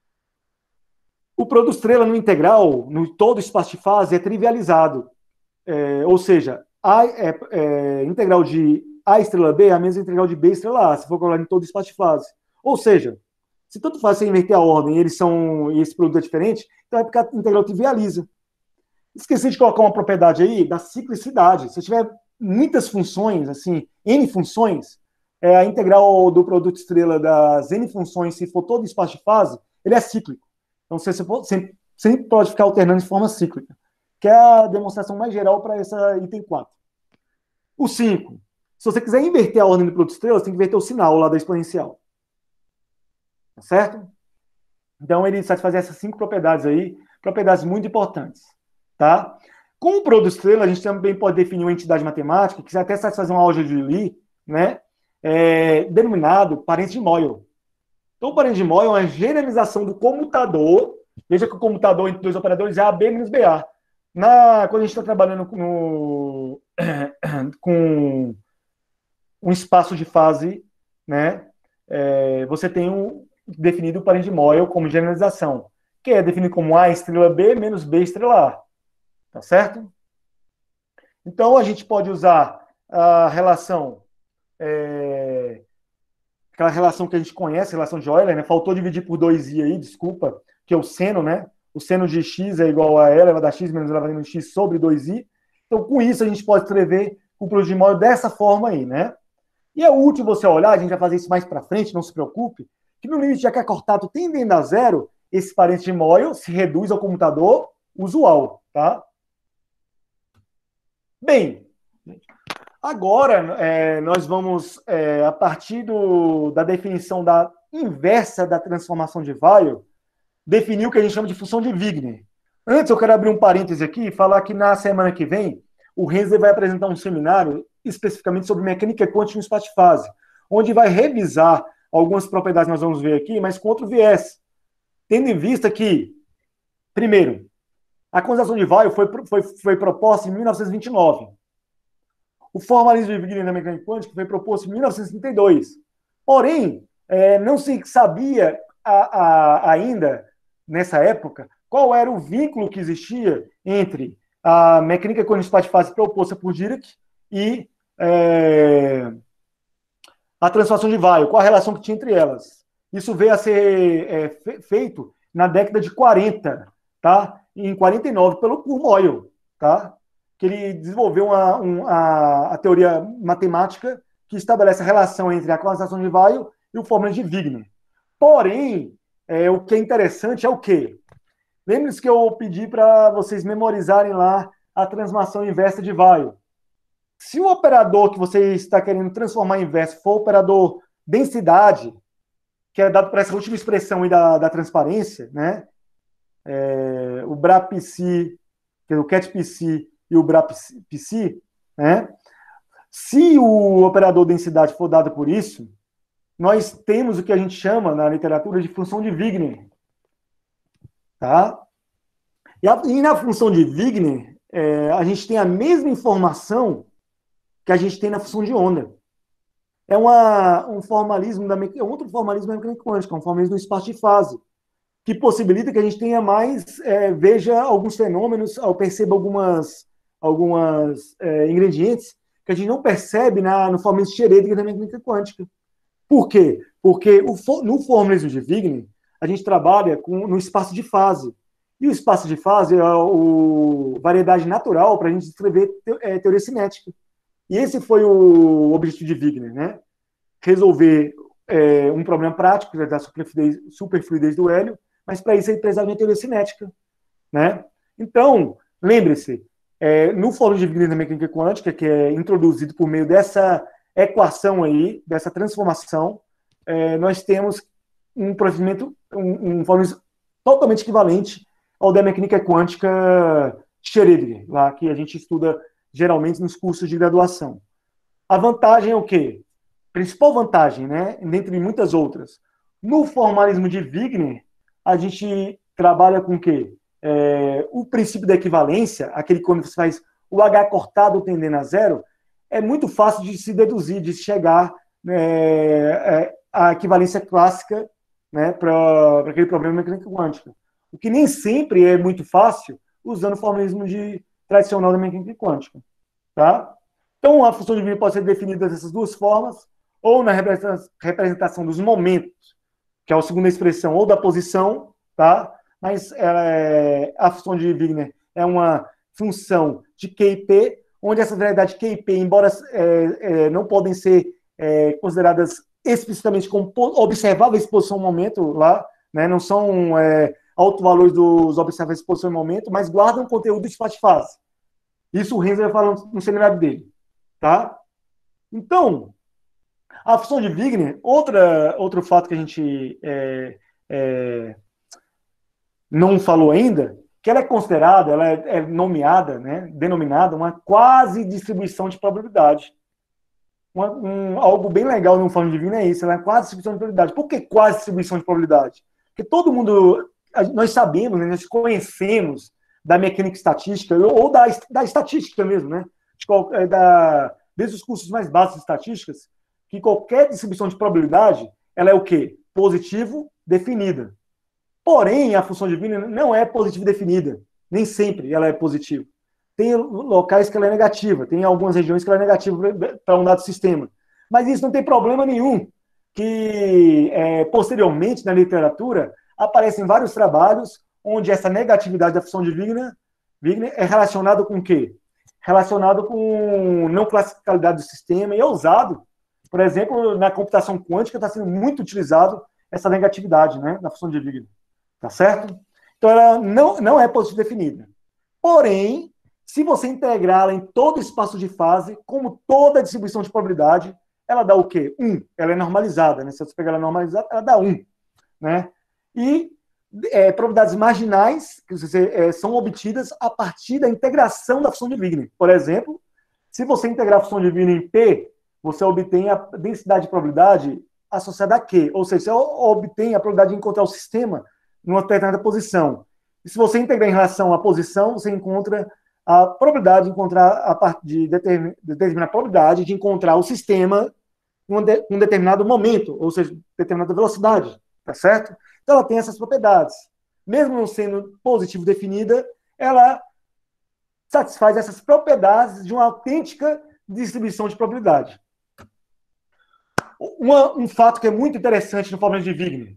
S2: O produto estrela no integral, no todo espaço de fase, é trivializado. Ou seja, a integral de A estrela B é a mesma integral de B estrela A, se for colocar em todo espaço de fase. Ou seja, se tanto faz você inverter a ordem e esse produto é diferente, então é porque a integral trivializa. Esqueci de colocar uma propriedade aí da ciclicidade. Se tiver muitas funções, assim, N funções, a integral do produto estrela das N funções, se for todo espaço de fase, ele é cíclico. Então você sempre pode ficar alternando de forma cíclica, que é a demonstração mais geral para essa item 4. O 5. Se você quiser inverter a ordem do produto estrela, você tem que inverter o sinal lá da exponencial. Tá certo? Então, ele satisfaz essas 5 propriedades aí, propriedades muito importantes. Tá? Com o produto estrela, a gente também pode definir uma entidade matemática, que até satisfaz uma álgebra de Lie, né? Denominado parente de Moyle. Então, o parente de Moyle é uma generalização do comutador. Veja que o comutador entre dois operadores é AB menos BA. Quando a gente está trabalhando com um espaço de fase, né? Você tem definido o parente de Moyle como generalização, que é definido como A estrela B menos B estrela A. Tá certo? Então, a gente pode usar a relação, aquela relação que a gente conhece, a relação de Euler, né? Faltou dividir por 2i aí, desculpa, que é o seno, né? O seno de x é igual a elevado a x menos elevado a menos x sobre 2i. Então, com isso, a gente pode escrever o produto de Moyle dessa forma aí, né? E é útil você olhar, a gente vai fazer isso mais para frente, não se preocupe, que no limite de H cortado tendendo a zero, esse parente de Moyle se reduz ao comutador usual, tá? Bem, agora nós vamos, a partir da definição da inversa da transformação de Weyl, definir o que a gente chama de função de Wigner. Antes, eu quero abrir um parêntese aqui e falar que na semana que vem, o Renzer vai apresentar um seminário especificamente sobre mecânica quântica no espaço de fase, onde vai revisar algumas propriedades que nós vamos ver aqui, mas com outro viés. Tendo em vista que, primeiro, a condensação de Weyl foi proposta em 1929. O formalismo de Wigner na mecânica quântica foi proposto em 1932. Porém, não se sabia ainda, nessa época, qual era o vínculo que existia entre a mecânica quântica no espaço de fase proposta por Dirac e a transformação de Weyl, qual a relação que tinha entre elas. Isso veio a ser feito na década de 40, tá? Em 49, por Moyle, tá? que ele desenvolveu a teoria matemática que estabelece a relação entre a quantização de Weyl e o fórmula de Wigner. Porém, o que é interessante é o quê? Lembre-se que eu pedi para vocês memorizarem lá a transformação inversa de Weyl. Se o operador que você está querendo transformar em inverso for o operador densidade, que é dado por essa última expressão aí da transparência, né? O BRAPC, que é o CAT-PC e o BRAPC, né? Se o operador densidade for dado por isso, nós temos o que a gente chama na literatura de função de Wigner. Tá? E na função de Wigner, a gente tem a mesma informação que a gente tem na função de onda. É um formalismo outro formalismo da mecânica quântica, um formalismo do espaço de fase, que possibilita que a gente tenha mais, veja alguns fenômenos, perceba algumas ingredientes que a gente não percebe no formalismo de Schrödinger da mecânica quântica. Por quê? Porque no formalismo de Wigner, a gente trabalha no espaço de fase. E o espaço de fase é a variedade natural para a gente descrever teoria cinética. E esse foi o objetivo de Wigner, né? Resolver um problema prático da superfluidez do hélio, mas para isso ele precisava de uma teoria cinética, né? Então, lembre-se, no fórmula de Wigner da mecânica quântica, que é introduzido por meio dessa equação aí, dessa transformação, nós temos um procedimento, um formalismo totalmente equivalente ao da mecânica quântica Schrödinger, lá que a gente estuda geralmente nos cursos de graduação. A vantagem é o quê? Principal vantagem, né, dentre muitas outras. No formalismo de Wigner, a gente trabalha com o quê? O princípio da equivalência, aquele quando você faz o H cortado tendendo a zero, é muito fácil de se deduzir, de chegar à equivalência clássica, né, para aquele problema de mecânica quântica. O que nem sempre é muito fácil usando o formalismo tradicional da mecânica quântica. Tá? Então, a função de Wigner pode ser definida dessas duas formas, ou na representação dos momentos, que é a segunda expressão, ou da posição, tá? Mas a função de Wigner é uma função de QIP, onde essa variedade QIP, embora não podem ser consideradas explicitamente como observáveis posição e momento lá, né? Não são autovalores dos observáveis posição e momento, mas guardam o conteúdo do espaço de fase. Isso o Renzo vai falar no seminário dele. Tá? Então, a função de Wigner, outro fato que a gente não falou ainda, que ela é considerada, ela é nomeada, né, denominada uma quase distribuição de probabilidade. Algo bem legal no fórmula de Wigner é isso, ela é quase distribuição de probabilidade. Por que quase distribuição de probabilidade? Porque todo mundo, nós sabemos, né, nós conhecemos da mecânica estatística, ou da estatística mesmo, né? Desde os cursos mais básicos de estatísticas, que qualquer distribuição de probabilidade, ela é o quê? Positivo definida. Porém, a função de Wigner não é positivo definida. Nem sempre ela é positiva. Tem locais que ela é negativa, tem algumas regiões que ela é negativa para um dado sistema. Mas isso não tem problema nenhum, que posteriormente, na literatura, aparecem vários trabalhos onde essa negatividade da função de Wigner é relacionada com o quê? Relacionado com não classicalidade do sistema e é usado, por exemplo, na computação quântica está sendo muito utilizado essa negatividade, né, da função de Wigner. Tá certo? Então, ela não é positiva definida. Porém, se você integrá-la em todo o espaço de fase, como toda a distribuição de probabilidade, ela dá o quê? 1. Ela é normalizada, né? Se você pegar ela normalizada, ela dá 1. Né? E probabilidades marginais que são obtidas a partir da integração da função de Wigner. Por exemplo, se você integrar a função de Wigner em P, você obtém a densidade de probabilidade associada a Q. Ou seja, você obtém a probabilidade de encontrar o sistema numa determinada posição. E se você integrar em relação à posição, você encontra a probabilidade de encontrar, a partir de determinada probabilidade de encontrar o sistema em um determinado momento, ou seja, determinada velocidade. Tá certo? Então, ela tem essas propriedades. Mesmo não sendo positivo definida, ela satisfaz essas propriedades de uma autêntica distribuição de probabilidade. Um fato que é muito interessante no fórmula de Wigner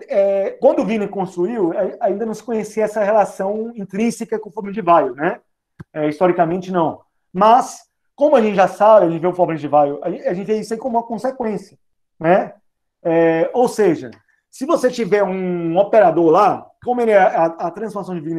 S2: quando o Wigner construiu, ainda não se conhecia essa relação intrínseca com o fórmula de Weyl, né? Historicamente, não. Mas, como a gente já sabe, a gente vê o fórmula de Weil, a gente vê isso aí como uma consequência, né? Ou seja, se você tiver um operador lá, como ele a transformação de Wigner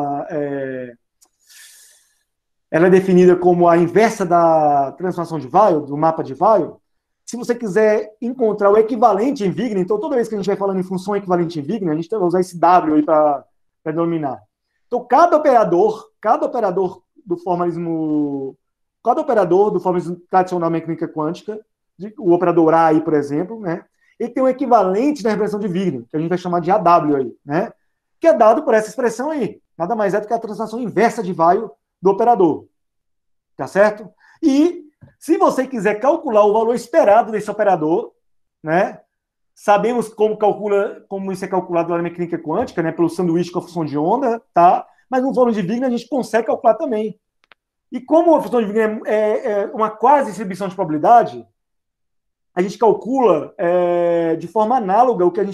S2: ela é definida como a inversa da transformação de Weil, do mapa de Weil, se você quiser encontrar o equivalente em Wigner, então toda vez que a gente vai falando em função equivalente em Wigner, a gente vai usar esse W aí para denominar. Então, cada operador do formalismo tradicional da mecânica quântica, o operador A aí, por exemplo, né, ele tem um equivalente na representação de Wigner, que a gente vai chamar de AW aí, né, que é dado por essa expressão aí. Nada mais é do que a transformação inversa de Weil do operador. Tá certo? E se você quiser calcular o valor esperado desse operador, né? Sabemos como isso é calculado na mecânica quântica, né? Pelo sanduíche com a função de onda, tá? Mas no fórmula de Wigner a gente consegue calcular também. E como a função de Wigner é uma quase distribuição de probabilidade, a gente calcula de forma análoga ao que a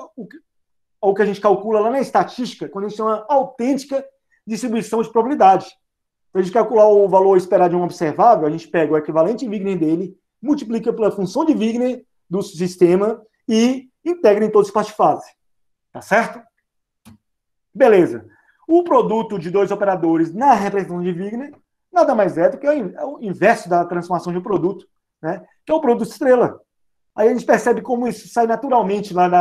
S2: gente calcula lá na estatística, quando a gente chama autêntica distribuição de probabilidade. Para a gente calcular o valor esperado de um observável, a gente pega o equivalente em Wigner dele, multiplica pela função de Wigner do sistema e integra em todo o espaço de fase. Tá certo? Beleza. O produto de dois operadores na representação de Wigner nada mais é do que o inverso da transformação de um produto, né? Que é o produto estrela. Aí a gente percebe como isso sai naturalmente lá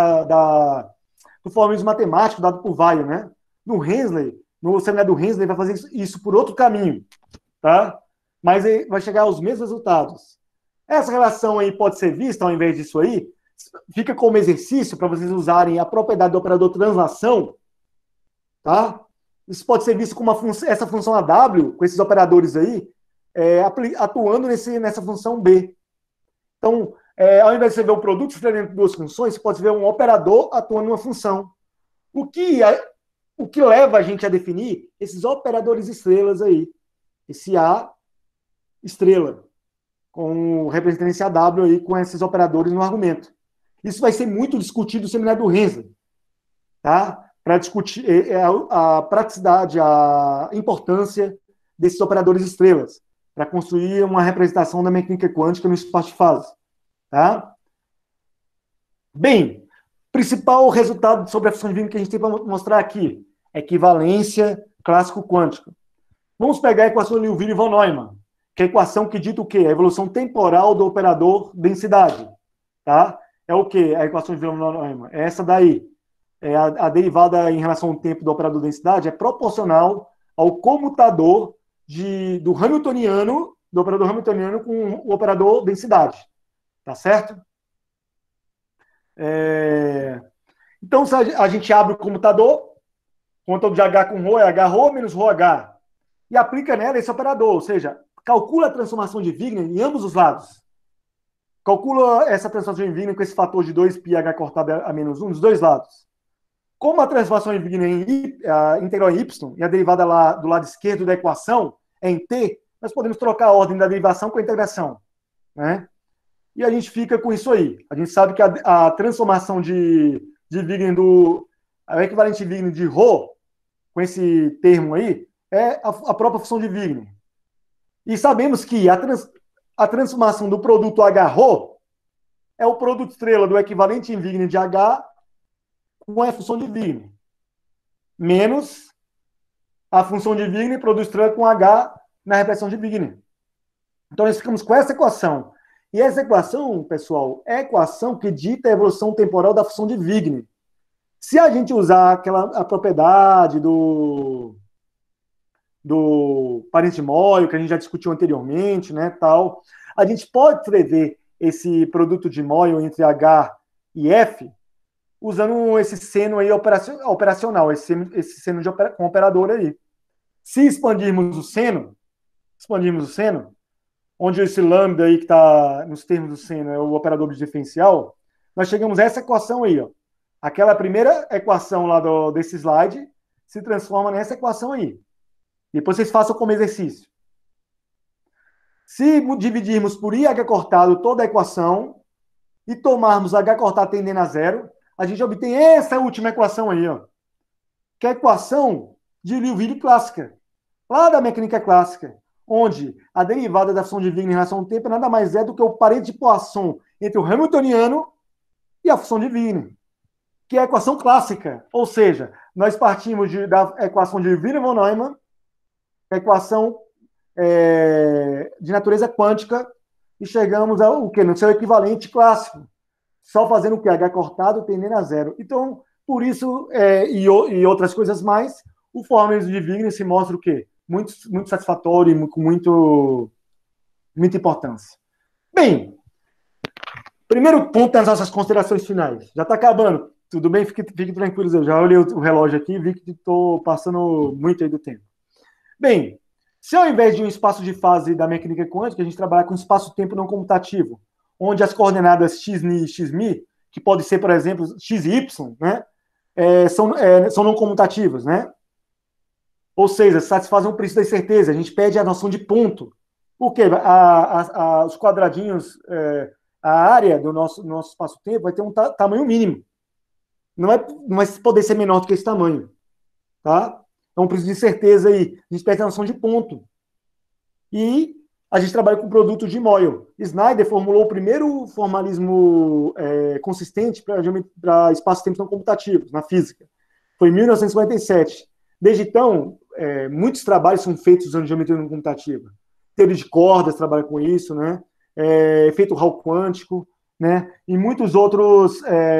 S2: do formalismo matemático dado por Weil, né? No Hensley, no seminário do Hensley, vai fazer isso por outro caminho, tá? Mas vai chegar aos mesmos resultados. Essa relação aí pode ser vista, ao invés disso aí, fica como exercício para vocês usarem a propriedade do operador translação, tá? Isso pode ser visto como essa função AW, com esses operadores aí, atuando nessa função B. Então, ao invés de você ver um produto diferente de duas funções, você pode ver um operador atuando numa função. O que leva a gente a definir esses operadores estrelas aí. Esse A estrela, com representando esse AW aí, com esses operadores no argumento. Isso vai ser muito discutido no seminário do Hensley, tá? Para discutir a praticidade, a importância desses operadores estrelas, para construir uma representação da mecânica quântica no espaço de fase. Tá? Bem, principal resultado sobre a função de Wigner que a gente tem para mostrar aqui, equivalência clássico quântico. Vamos pegar a equação de Liouville e von Neumann, que é a equação que dita o quê? A evolução temporal do operador densidade. Tá? É o quê? A equação de von Neumann. É essa daí. A derivada em relação ao tempo do operador densidade é proporcional ao comutador do Hamiltoniano, do operador Hamiltoniano com o operador densidade. Tá certo? Então, se a gente abre o comutador, conta de H com ρ é Hρ menos ρh, e aplica nela esse operador, ou seja, calcula a transformação de Wigner em ambos os lados. Calcula essa transformação de Wigner com esse fator de 2πh cortado a menos 1 dos dois lados. Como a transformação de Wigner a integral em y e a derivada lá do lado esquerdo da equação é em t, nós podemos trocar a ordem da derivação com a integração. Né? E a gente fica com isso aí. A gente sabe que a transformação de Wigner o equivalente de Wigner de ρ, com esse termo aí, é a própria função de Wigner. E sabemos que a transformação do produto Hρ é o produto estrela do equivalente em Wigner de H com a função de Wigner, menos a função de Wigner produto estrela com H na repressão de Wigner. Então, nós ficamos com essa equação. E essa equação, pessoal, é a equação que dita a evolução temporal da função de Wigner. Se a gente usar a propriedade do parente de Moyle, que a gente já discutiu anteriormente, né, tal, a gente pode escrever esse produto de Moyle entre H e F usando esse seno aí operacional, esse seno com operador aí. Se expandirmos o seno, onde esse lambda aí que está nos termos do seno é o operador diferencial, nós chegamos a essa equação aí, ó. Aquela primeira equação lá desse slide se transforma nessa equação aí. Depois vocês façam como exercício. Se dividirmos por IH cortado toda a equação e tomarmos H cortado tendendo a zero, a gente obtém essa última equação aí, ó, que é a equação de Liouville clássica. lá da mecânica clássica, onde a derivada da função de Wigner em relação ao tempo nada mais é do que o parede de Poisson entre o Hamiltoniano e a função de Wigner, que é a equação clássica. Ou seja, nós partimos da equação de Wigner von Neumann, a equação de natureza quântica, e chegamos ao quê? No seu equivalente clássico, só fazendo o quê? H cortado tendendo a zero. Então, por isso, e outras coisas mais, o formalismo de Wigner se mostra o quê? Muito, muito satisfatório e com muita importância. Bem, primeiro ponto das nossas considerações finais. Já está acabando. Tudo bem? Fique tranquilos. Eu já olhei o relógio aqui e vi que estou passando muito aí do tempo. Bem, se ao invés de um espaço de fase da mecânica quântica, a gente trabalhar com espaço-tempo não comutativo, onde as coordenadas x-ni e x-mi, que pode ser, por exemplo, x e y, né, são não comutativas, né? Ou seja, satisfazem o princípio da incerteza. A gente pede a noção de ponto. Por quê? Os quadradinhos, a área do nosso espaço-tempo vai ter um tamanho mínimo. Não vai poder ser menor do que esse tamanho. Tá? É um princípio de incerteza aí. A gente pede a noção de ponto. E a gente trabalha com produtos de Moyle. Snyder formulou o primeiro formalismo consistente para espaços-tempos não comutativos, na física. Foi em 1957. Desde então, muitos trabalhos são feitos usando geometria não comutativa. Teoria de cordas trabalha com isso, né? Efeito Hall quântico, né? E muitos outros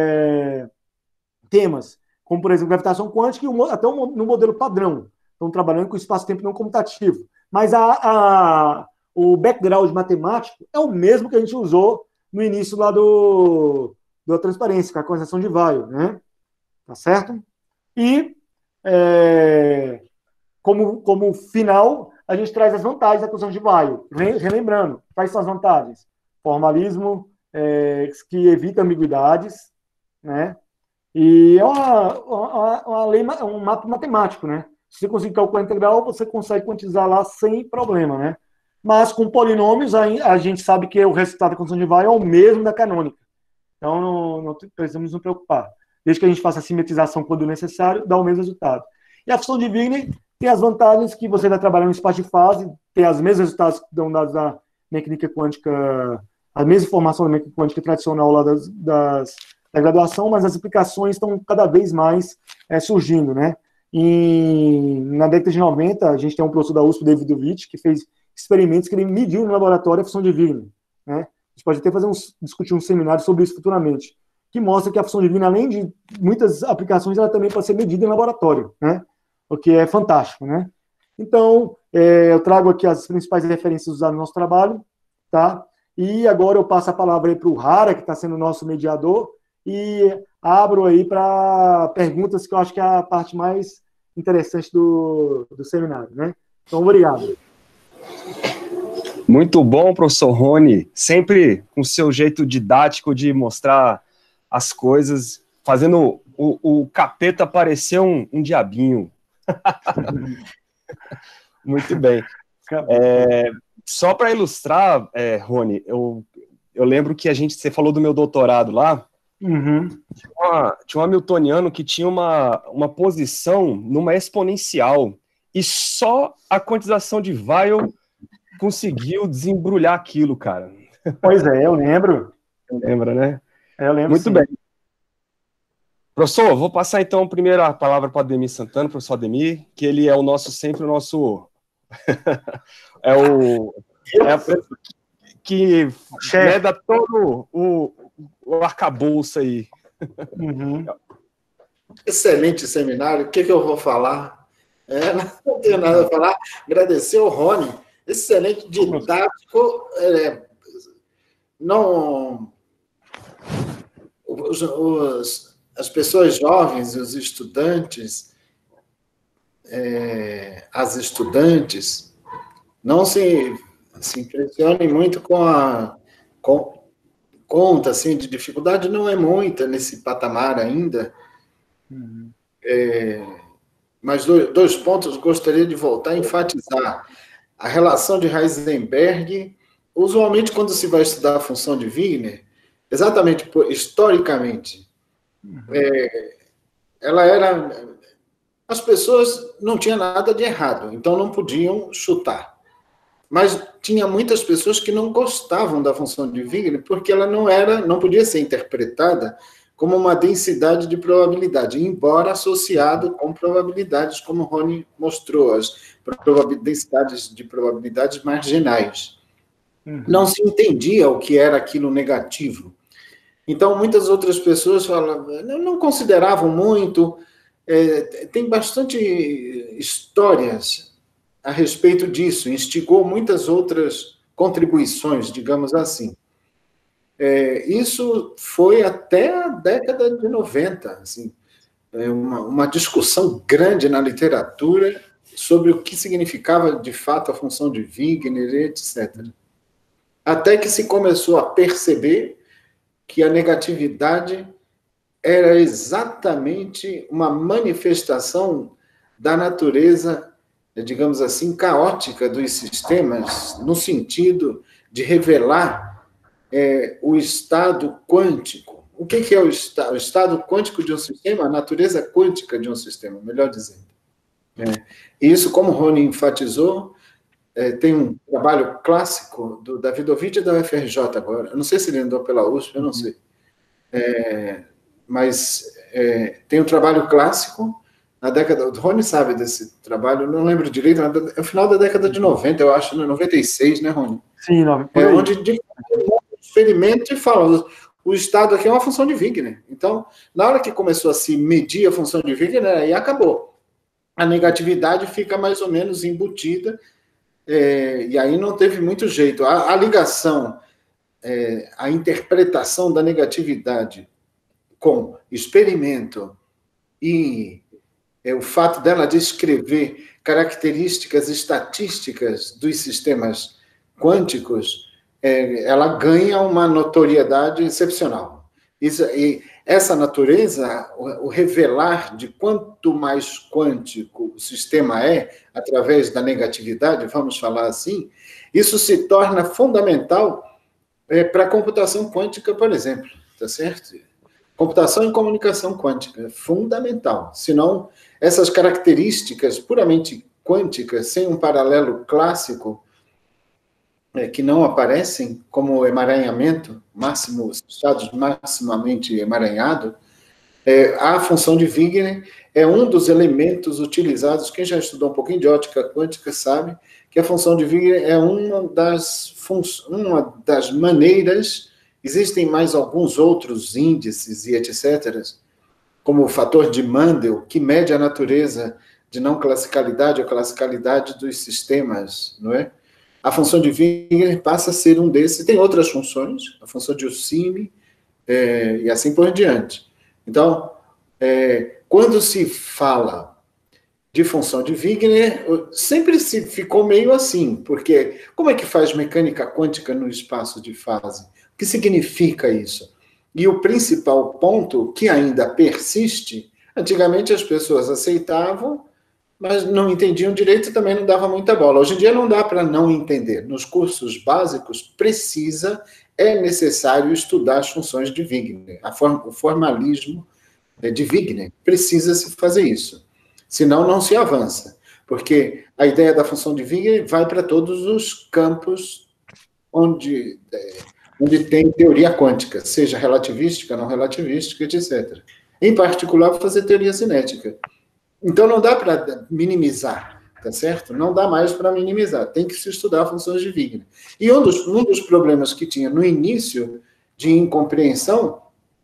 S2: temas, como, por exemplo, gravitação quântica e até no modelo padrão. Estão trabalhando com espaço-tempo não comutativo. Mas o background matemático é o mesmo que a gente usou no início lá da transparência, com a condensação de Weyl, né? Tá certo? E como final, a gente traz as vantagens da condensação de Weyl. Relembrando, quais são as vantagens? Formalismo que evita ambiguidades, né? E é uma lei, um mapa matemático, né? Se você conseguir calcular a integral, você consegue quantizar lá sem problema, né? Mas com polinômios, a gente sabe que o resultado da condição de Weyl é o mesmo da canônica. Então, não precisamos nos preocupar. Desde que a gente faça a simetrização quando necessário, dá o mesmo resultado. E a função de Wigner tem as vantagens que você vai trabalhar no espaço de fase, tem os mesmos resultados que dão dados da mecânica quântica, a mesma informação da mecânica quântica tradicional lá da graduação, mas as aplicações estão cada vez mais surgindo, né? Na década de 90, a gente tem um professor da USP, David Witt, que fez experimentos que ele mediu no laboratório a função de Wigner, né? A gente pode até discutir um seminário sobre isso futuramente, que mostra que a função de Wigner, além de muitas aplicações, ela também pode ser medida em laboratório, né? O que é fantástico, né? Então, eu trago aqui as principais referências usadas no nosso trabalho, tá? E agora eu passo a palavra aí para o Hara, que está sendo o nosso mediador, e abro aí para perguntas, que eu acho que é a parte mais interessante do seminário, né? Então, obrigado.
S1: Muito bom, professor Rony, sempre com seu jeito didático de mostrar as coisas, fazendo o capeta parecer um diabinho. Muito bem. Só para ilustrar, Rony, eu lembro que você falou do meu doutorado lá.
S2: Uhum.
S1: Tinha um hamiltoniano que tinha uma posição numa exponencial, e só a quantização de Weyl conseguiu desembrulhar aquilo, cara.
S2: Pois é, eu lembro.
S1: Lembra, né?
S2: Eu lembro.
S1: Muito
S2: sim.
S1: bem. Professor, vou passar então primeiro a palavra para o Ademir Santana, professor Ademir, que ele é sempre o nosso que dá todo o arcabouço aí.
S2: Uhum.
S3: Excelente seminário. O que eu vou falar? Não tenho nada a falar. Agradecer ao Rony. Excelente, didático. As pessoas jovens, os estudantes, as estudantes, não se impressionem muito com a conta assim, de dificuldade, não é muita nesse patamar ainda.
S2: Uhum.
S3: Mas dois pontos eu gostaria de voltar a enfatizar. A relação de Heisenberg, usualmente quando se vai estudar a função de Wigner, exatamente historicamente, ela era as pessoas não tinham nada de errado, então não podiam chutar. Mas tinha muitas pessoas que não gostavam da função de Wigner porque ela não podia ser interpretada como uma densidade de probabilidade, embora associado com probabilidades, como o Rony mostrou, as densidades de probabilidades marginais. Não se entendia o que era aquilo negativo. Então, muitas outras pessoas não consideravam muito. Tem bastante histórias a respeito disso, instigou muitas outras contribuições, digamos assim. Isso foi até a década de 90, assim, uma discussão grande na literatura sobre o que significava, de fato, a função de Wigner, etc. Até que se começou a perceber que a negatividade era exatamente uma manifestação da natureza, digamos assim, caótica dos sistemas, no sentido de revelar o estado quântico. O que é o estado quântico de um sistema? A natureza quântica de um sistema, melhor dizendo. Isso, como o Rony enfatizou, tem um trabalho clássico do Davidovich da UFRJ agora. Eu não sei se ele andou pela USP, eu não sei. Mas tem um trabalho clássico na década... O Rony sabe desse trabalho, não lembro direito, é o final da década de 90, eu acho, 96, né, Rony?
S2: Sim,
S3: onde experimenta e fala, o estado aqui é uma função de Wigner. Então, na hora que começou a se medir a função de Wigner, aí acabou. A negatividade fica mais ou menos embutida, e aí não teve muito jeito. A ligação, a interpretação da negatividade com experimento e o fato dela descrever características estatísticas dos sistemas quânticos, ela ganha uma notoriedade excepcional. E essa natureza, o revelar de quanto mais quântico o sistema através da negatividade, vamos falar assim, isso se torna fundamental para a computação quântica, por exemplo, tá certo? Computação e comunicação quântica, fundamental. Senão, essas características puramente quânticas, sem um paralelo clássico, que não aparecem, como o emaranhamento, estados maximamente emaranhado, a função de Wigner é um dos elementos utilizados, quem já estudou um pouquinho de ótica quântica sabe que a função de Wigner é uma das maneiras, existem mais alguns outros índices e etc., como o fator de Mendel, que mede a natureza de não classicalidade ou classicalidade dos sistemas, não é? A função de Wigner passa a ser um desses. Tem outras funções, a função de Ussimi, e assim por diante. Então, quando se fala de função de Wigner, sempre se ficou meio assim, porque como é que faz mecânica quântica no espaço de fase? O que significa isso? E o principal ponto que ainda persiste, antigamente as pessoas aceitavam, mas não entendiam direito e também não dava muita bola. Hoje em dia não dá para não entender. Nos cursos básicos, é necessário estudar as funções de Wigner. O formalismo de Wigner precisa-se fazer isso. Senão não se avança. Porque a ideia da função de Wigner vai para todos os campos onde tem teoria quântica, seja relativística, não relativística, etc. Em particular, fazer teoria cinética. Então, não dá para minimizar, tá certo? Não dá mais para minimizar. Tem que se estudar funções de Wigner. E um dos problemas que tinha no início de incompreensão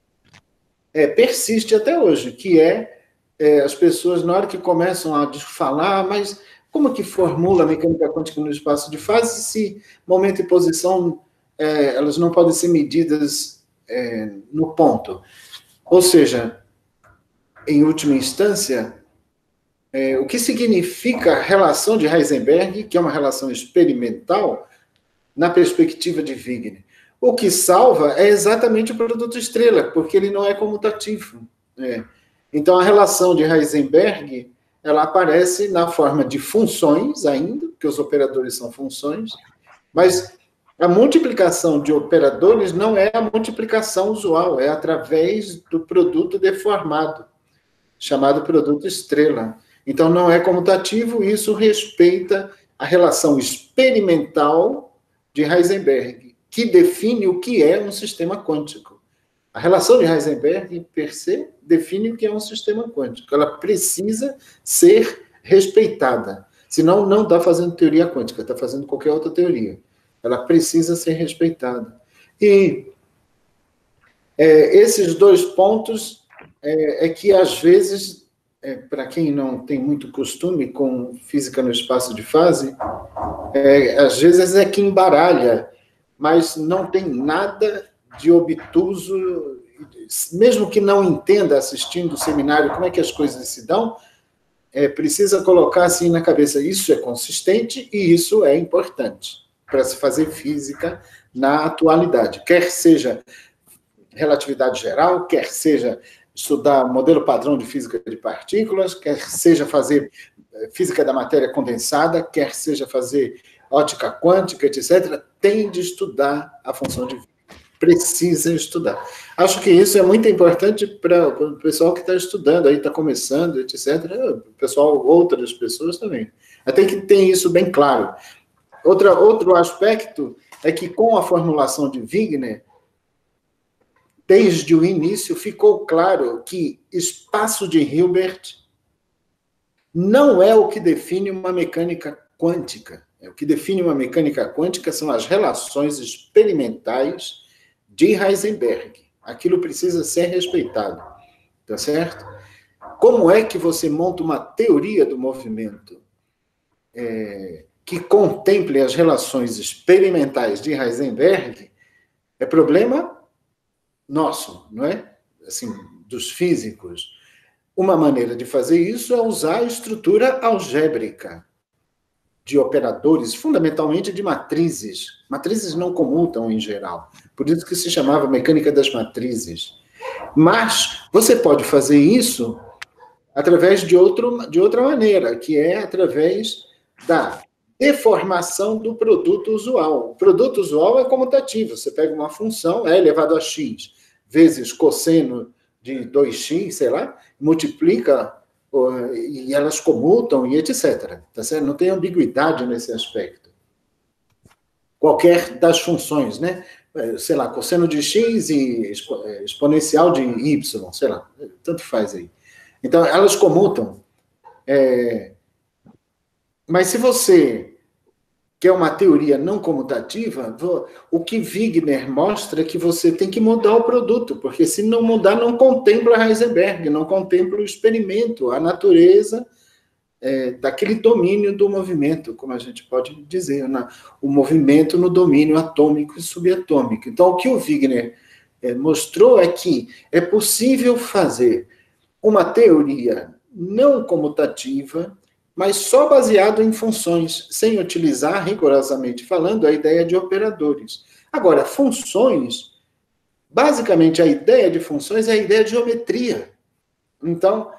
S3: persiste até hoje, que as pessoas, na hora que começam a falar, mas como que formula a mecânica quântica no espaço de fase se momento e posição elas não podem ser medidas no ponto? Ou seja, em última instância, o que significa a relação de Heisenberg, que é uma relação experimental, na perspectiva de Wigner? O que salva é exatamente o produto estrela, porque ele não é comutativo. Então, a relação de Heisenberg, ela aparece na forma de funções ainda, porque os operadores são funções, mas a multiplicação de operadores não é a multiplicação usual, é através do produto deformado, chamado produto estrela. Então, não é comutativo, isso respeita a relação experimental de Heisenberg, que define o que é um sistema quântico. A relação de Heisenberg, per se, define o que é um sistema quântico. Ela precisa ser respeitada. Senão, não está fazendo teoria quântica, está fazendo qualquer outra teoria. Ela precisa ser respeitada. E esses dois pontos é que, às vezes, para quem não tem muito costume com física no espaço de fase, às vezes é que embaralha, mas não tem nada de obtuso, mesmo que não entenda assistindo o seminário como é que as coisas se dão, precisa colocar assim na cabeça, isso é consistente e isso é importante para se fazer física na atualidade, quer seja relatividade geral, quer seja estudar modelo padrão de física de partículas, quer seja fazer física da matéria condensada, quer seja fazer ótica quântica, etc., tem de estudar a função de Wigner. Precisa estudar. Acho que isso é muito importante para o pessoal que está estudando, aí está começando, etc., o pessoal, outras pessoas também. Tem que ter isso bem claro. Outro aspecto é que, com a formulação de Wigner, desde o início ficou claro que espaço de Hilbert não é o que define uma mecânica quântica. O que define uma mecânica quântica são as relações experimentais de Heisenberg. Aquilo precisa ser respeitado, tá certo? Como é que você monta uma teoria do movimento que contemple as relações experimentais de Heisenberg? É problema nosso, não é? Assim, dos físicos. Uma maneira de fazer isso é usar a estrutura algébrica de operadores, fundamentalmente de matrizes. Matrizes não comutam em geral, por isso que se chamava mecânica das matrizes. Mas você pode fazer isso através de outra maneira, que é através da deformação do produto usual. O produto usual é comutativo, você pega uma função, elevado a x, vezes cosseno de 2x, sei lá, multiplica e elas comutam e etc. Tá certo? Não tem ambiguidade nesse aspecto. Qualquer das funções, né? Sei lá, cosseno de x e exponencial de y, sei lá, tanto faz aí. Então, elas comutam. Mas se você quer uma teoria não comutativa, o que Wigner mostra é que você tem que mudar o produto, porque se não mudar, não contempla Heisenberg, não contempla o experimento, a natureza daquele domínio do movimento, como a gente pode dizer, o movimento no domínio atômico e subatômico. Então, o que o Wigner mostrou é que é possível fazer uma teoria não comutativa, mas só baseado em funções, sem utilizar, rigorosamente falando, a ideia de operadores. Agora, funções, basicamente a ideia de funções é a ideia de geometria. Então,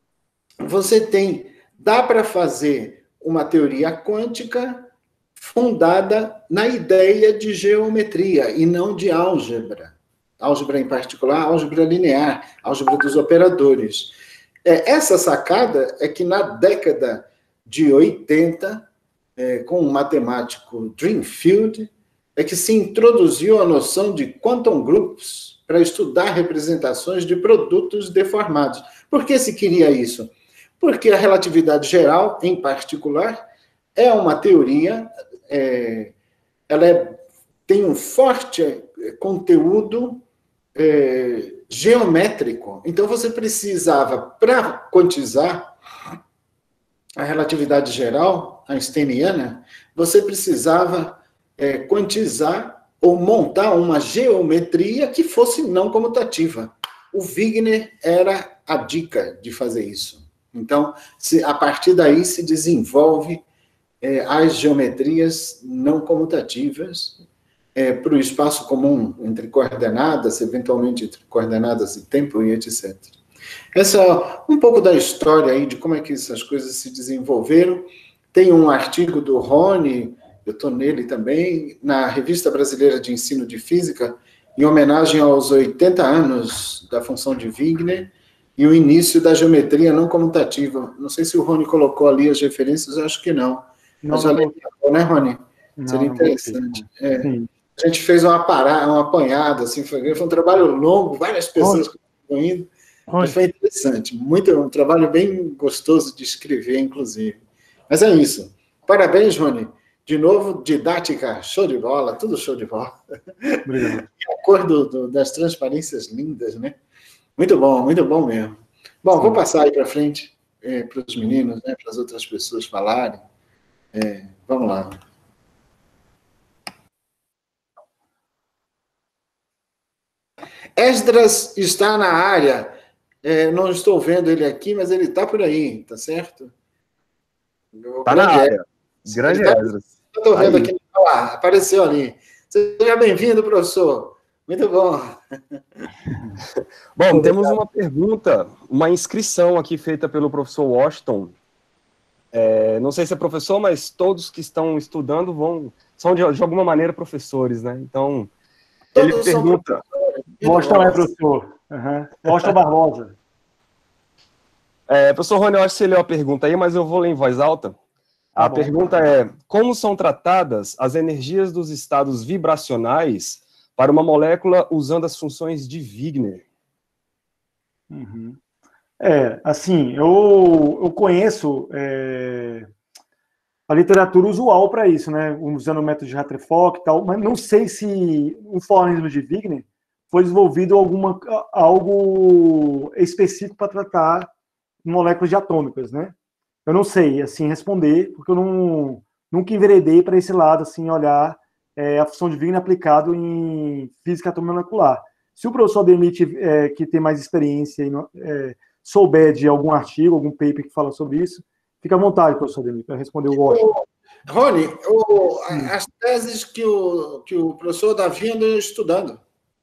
S3: dá para fazer uma teoria quântica fundada na ideia de geometria e não de álgebra. Álgebra em particular, álgebra linear, álgebra dos operadores. Essa sacada é que na década de 80, com o matemático Drinfeld, é que se introduziu a noção de quantum groups para estudar representações de produtos deformados. Por que se queria isso? Porque a relatividade geral, em particular, é uma teoria, ela tem um forte conteúdo geométrico. Então, você precisava, para quantizar a relatividade geral einsteiniana, você precisava quantizar ou montar uma geometria que fosse não comutativa. O Wigner era a dica de fazer isso. Então, a partir daí se desenvolve as geometrias não comutativas para o espaço comum, entre coordenadas, eventualmente entre coordenadas e tempo e etc. Essa é um pouco da história aí de como é que essas coisas se desenvolveram. Tem um artigo do Rony, eu estou nele também, na Revista Brasileira de Ensino de Física, em homenagem aos 80 anos da função de Wigner, e o início da geometria não comutativa. Não sei se o Rony colocou ali as referências, eu acho que não. Mas já lembro, né, Rony? Seria interessante. A gente fez uma apanhada, assim, foi um trabalho longo, várias pessoas foram indo, mas foi interessante. Um trabalho bem gostoso de escrever, inclusive. Mas é isso. Parabéns, Rony. De novo, didática, show de bola, tudo show de bola.
S2: Obrigado.
S3: E a cor das transparências lindas, né? Muito bom mesmo. Bom, vou passar aí para frente para os meninos, né, para as outras pessoas falarem. Vamos lá. Esdras está na área. Não estou vendo ele aqui, mas ele está por aí, tá certo?
S1: Está na área. Grande Esdras.
S3: Estou vendo aqui. Apareceu ali. Seja bem-vindo, professor. Muito bom.
S1: Bom, temos uma pergunta, uma inscrição aqui feita pelo professor Washington. Não sei se é professor, mas todos que estão estudando são de alguma maneira professores, né? Então, ele pergunta...
S2: Washington é professor. Washington Barbosa.
S1: Professor Rony, eu acho que você leu a pergunta aí, mas eu vou ler em voz alta. A pergunta é: como são tratadas as energias dos estados vibracionais para uma molécula usando as funções de Wigner?
S2: Assim, eu conheço a literatura usual para isso, né? Usando o método de Rutherford e tal, mas não sei se o formalismo de Wigner foi desenvolvido algo específico para tratar moléculas diatômicas, né? Eu não sei, assim, responder, porque eu nunca enveredei para esse lado, assim, olhar a função de Wigner aplicado em física atomimolecular. Se o professor Ademir, que tem mais experiência, souber de algum artigo, algum paper que fala sobre isso, fica à vontade, professor Ademir, para responder o Washington.
S3: Rony, as teses que o professor Davi andou estudando.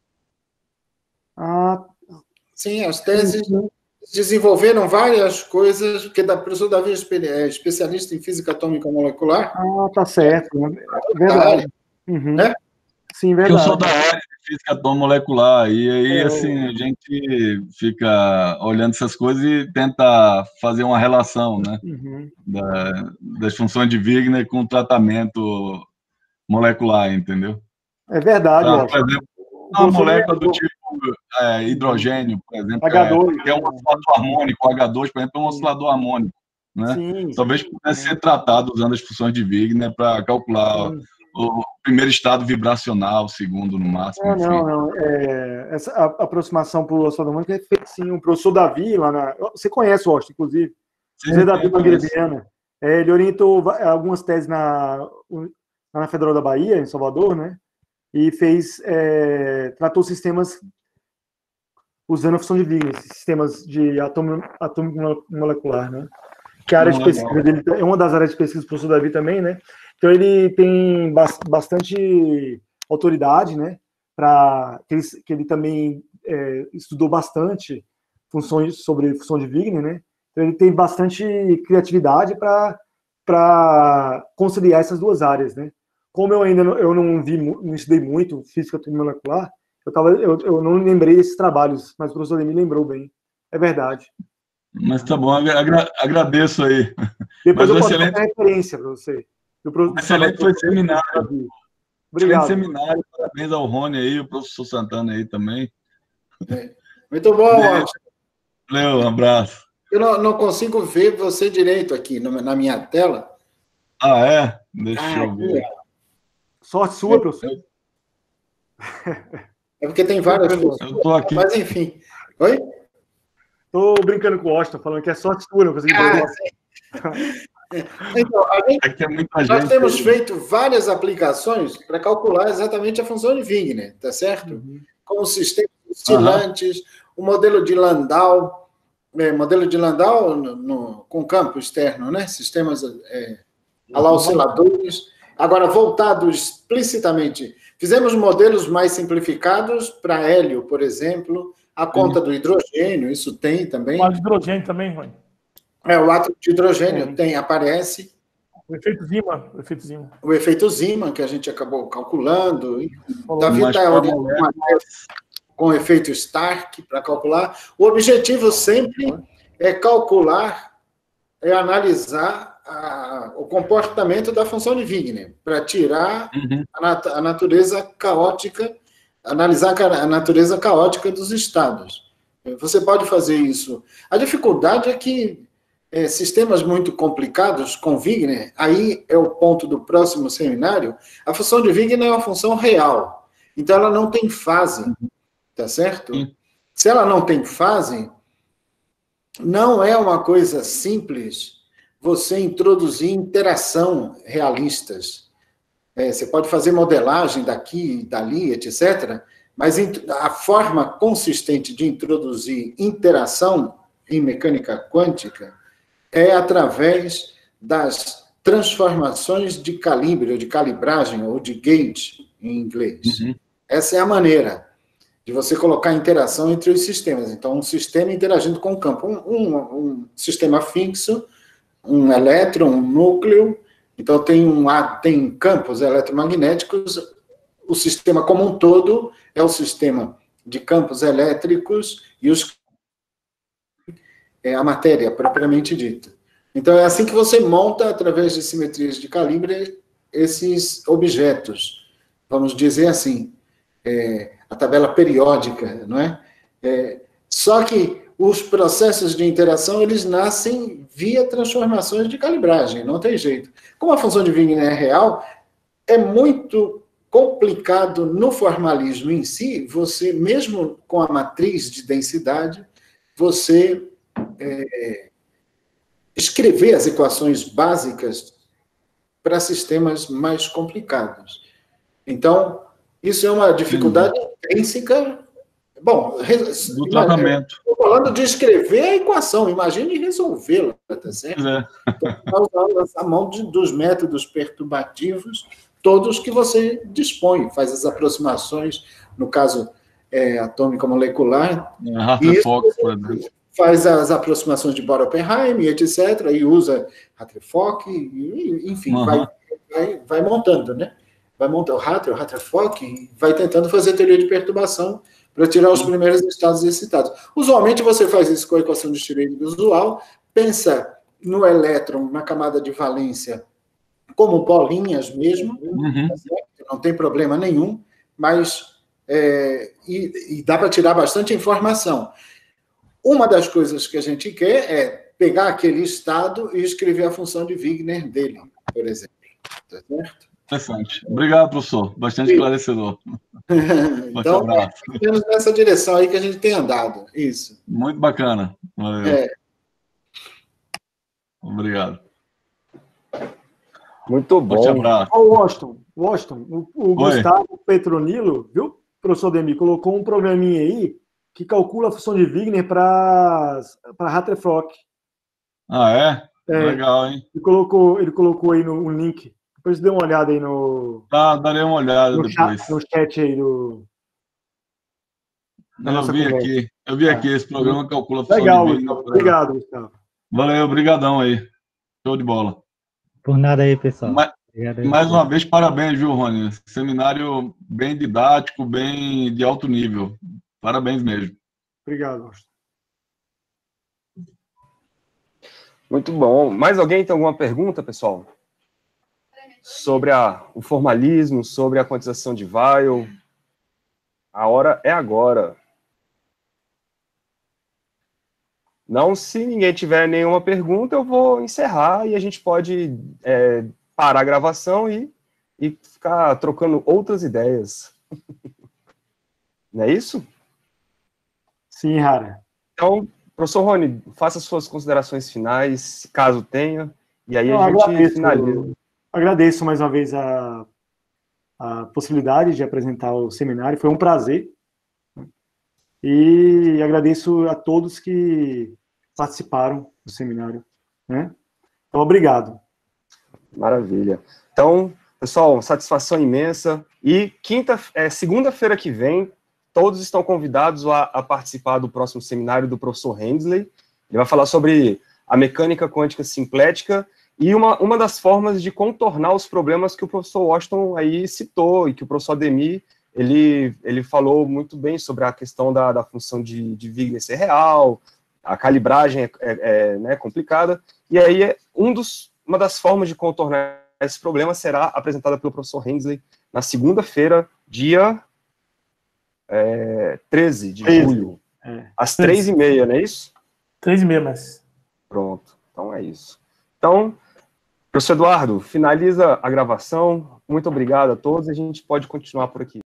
S3: Sim, as teses desenvolveram várias coisas, porque o professor Davi é especialista em física atômica molecular.
S2: Tá certo. Verdade.
S3: Né?
S2: Sim, verdade.
S4: Eu sou da área de física atômica molecular, e aí, assim, a gente fica olhando essas coisas e tenta fazer uma relação, né? Das funções de Wigner com o tratamento molecular, entendeu?
S2: É verdade,
S4: por exemplo, uma molécula do tipo hidrogênio, por exemplo,
S2: H2,
S4: que é um oscilador harmônico, o H2, por exemplo, é um oscilador harmônico, né?
S2: Sim.
S4: Talvez pudesse ser tratado usando as funções de Wigner para calcular o primeiro estado vibracional, o segundo no máximo.
S2: Não. Essa aproximação para o oscilador harmônico é feita sim. O professor Davi, você conhece o Washington, inclusive. José Davi Bangueira. Ele orientou algumas teses na Federal da Bahia, em Salvador, né? E tratou sistemas usando a função de Wigner, sistemas de atômico molecular, né? Que a área de pesquisa dele é uma das áreas de pesquisa do professor Davi também, né? Então ele tem bastante autoridade, né? Que ele também estudou bastante sobre função de Wigner, né? Então ele tem bastante criatividade para conciliar essas duas áreas, né? Como eu não estudei muito física molecular, eu não lembrei desses trabalhos, mas o professor Ademir lembrou bem. É verdade.
S4: Mas tá bom, agradeço aí.
S2: Depois eu posso dar referência para você.
S4: Excelente foi o seminário.
S2: Obrigado.
S4: Excelente seminário, parabéns ao Rony aí, o professor Santana aí também.
S3: Muito bom, Washington.
S4: Valeu, um abraço.
S3: Eu não consigo ver você direito aqui na minha tela.
S4: Deixa eu ver.
S2: Sorte sua, professor.
S3: É porque tem várias pessoas.
S4: Eu tô aqui.
S3: Mas, enfim. Oi?
S2: Tô brincando com o Washington, falando que é sorte sua, não consegui ver.
S3: Então, nós temos feito várias aplicações para calcular exatamente a função de Wigner, tá certo? Como sistemas oscilantes, o modelo de Landau, com campo externo, né? Sistemas osciladores. Agora, voltado explicitamente, fizemos modelos mais simplificados para hélio, por exemplo, a conta do hidrogênio, isso tem também.
S5: O átomo de hidrogênio também, Rony.
S3: O átomo de hidrogênio aparece.
S5: O efeito Zeeman.
S3: O efeito Zeeman, que a gente acabou calculando.
S4: Davi está
S3: com efeito Stark para calcular. O objetivo sempre é calcular, é analisar o comportamento da função de Wigner, para tirar a natureza caótica, analisar a natureza caótica dos estados. Você pode fazer isso. A dificuldade é que sistemas muito complicados com Wigner, aí é o ponto do próximo seminário, a função de Wigner é uma função real. Então, ela não tem fase, tá certo? Se ela não tem fase, não é uma coisa simples você introduzir interação realistas. Você pode fazer modelagem daqui, dali, etc., mas a forma consistente de introduzir interação em mecânica quântica é através das transformações de calibre, ou de calibragem, ou de gauge, em inglês. Essa é a maneira de você colocar interação entre os sistemas. Então, um sistema interagindo com o campo. Um sistema fixo, um elétron, um núcleo. Então, tem campos eletromagnéticos. O sistema como um todo é o sistema de campos elétricos e a matéria propriamente dita. Então, é assim que você monta, através de simetrias de calibre, esses objetos. Vamos dizer assim, a tabela periódica, não é? Só que os processos de interação, eles nascem via transformações de calibragem, não tem jeito. Como a função de Wigner é real, é muito complicado no formalismo em si, você, mesmo com a matriz de densidade, você escrever as equações básicas para sistemas mais complicados. Então, isso é uma dificuldade intrínseca. Bom,
S4: do tratamento.
S3: Estou falando de escrever a equação, imagine resolvê-la, tá certo? Então, a mão dos métodos perturbativos, todos que você dispõe, faz as aproximações, no caso atômico-molecular.
S4: Hartree-Fock, por exemplo.
S3: Faz as aproximações de Bohr-Oppenheim, etc., e usa Hartree-Fock, enfim, vai montando, né? Vai montar o Hartree-Fock, vai tentando fazer teoria de perturbação para tirar os primeiros estados excitados. Usualmente você faz isso com a equação de Schrödinger usual, pensa no elétron, na camada de valência, como bolinhas mesmo, não tem problema nenhum, mas e dá para tirar bastante informação. Uma das coisas que a gente quer é pegar aquele estado e escrever a função de Wigner dele, por exemplo. Tá certo?
S4: Interessante. Obrigado, professor. Bastante esclarecedor.
S3: Então, temos nessa direção aí que a gente tem andado. Isso.
S4: Muito bacana. Valeu. Obrigado.
S1: Muito bom.
S4: Forte abraço.
S2: Washington, o Gustavo Petronilo, viu, professor Demi, colocou um programinha aí que calcula a função de Wigner para Hartree-Fock.
S4: Legal, hein?
S2: Ele colocou aí no link. Depois dê uma olhada aí no...
S4: darei uma olhada depois.
S2: No chat aí do...
S4: Eu vi aqui, esse programa calcula a função
S2: legal,
S4: de Wigner.
S2: Obrigado, Gustavo.
S4: Valeu, obrigadão aí. Show de bola.
S6: Por nada aí, pessoal.
S4: Mais uma vez, parabéns, viu, Rony? Seminário bem didático, bem de alto nível. Parabéns mesmo.
S2: Obrigado, Washington.
S1: Muito bom. Mais alguém tem alguma pergunta, pessoal? Sobre o formalismo, sobre a quantização de Weyl? A hora é agora. Não, se ninguém tiver nenhuma pergunta, eu vou encerrar e a gente pode parar a gravação e ficar trocando outras ideias. Não é isso?
S2: Sim, Rara.
S1: Então, professor Rony, faça suas considerações finais, caso tenha, e aí a gente finaliza.
S2: Agradeço mais uma vez a possibilidade de apresentar o seminário, foi um prazer. E agradeço a todos que participaram do seminário. Né? Então, obrigado.
S1: Maravilha. Então, pessoal, satisfação imensa. E segunda-feira que vem, todos estão convidados a participar do próximo seminário do professor Hensley. Ele vai falar sobre a mecânica quântica simplética e uma das formas de contornar os problemas que o professor Washington aí citou e que o professor Ademir ele falou muito bem sobre a questão da função de Wigner ser real, a calibragem né, complicada, e aí uma das formas de contornar esse problema será apresentada pelo professor Hensley na segunda-feira, dia 13 de julho, às 3h30, não é isso?
S5: 3h30, mas...
S1: Pronto, então é isso. Então, professor Eduardo, finaliza a gravação. Muito obrigado a todos e a gente pode continuar por aqui.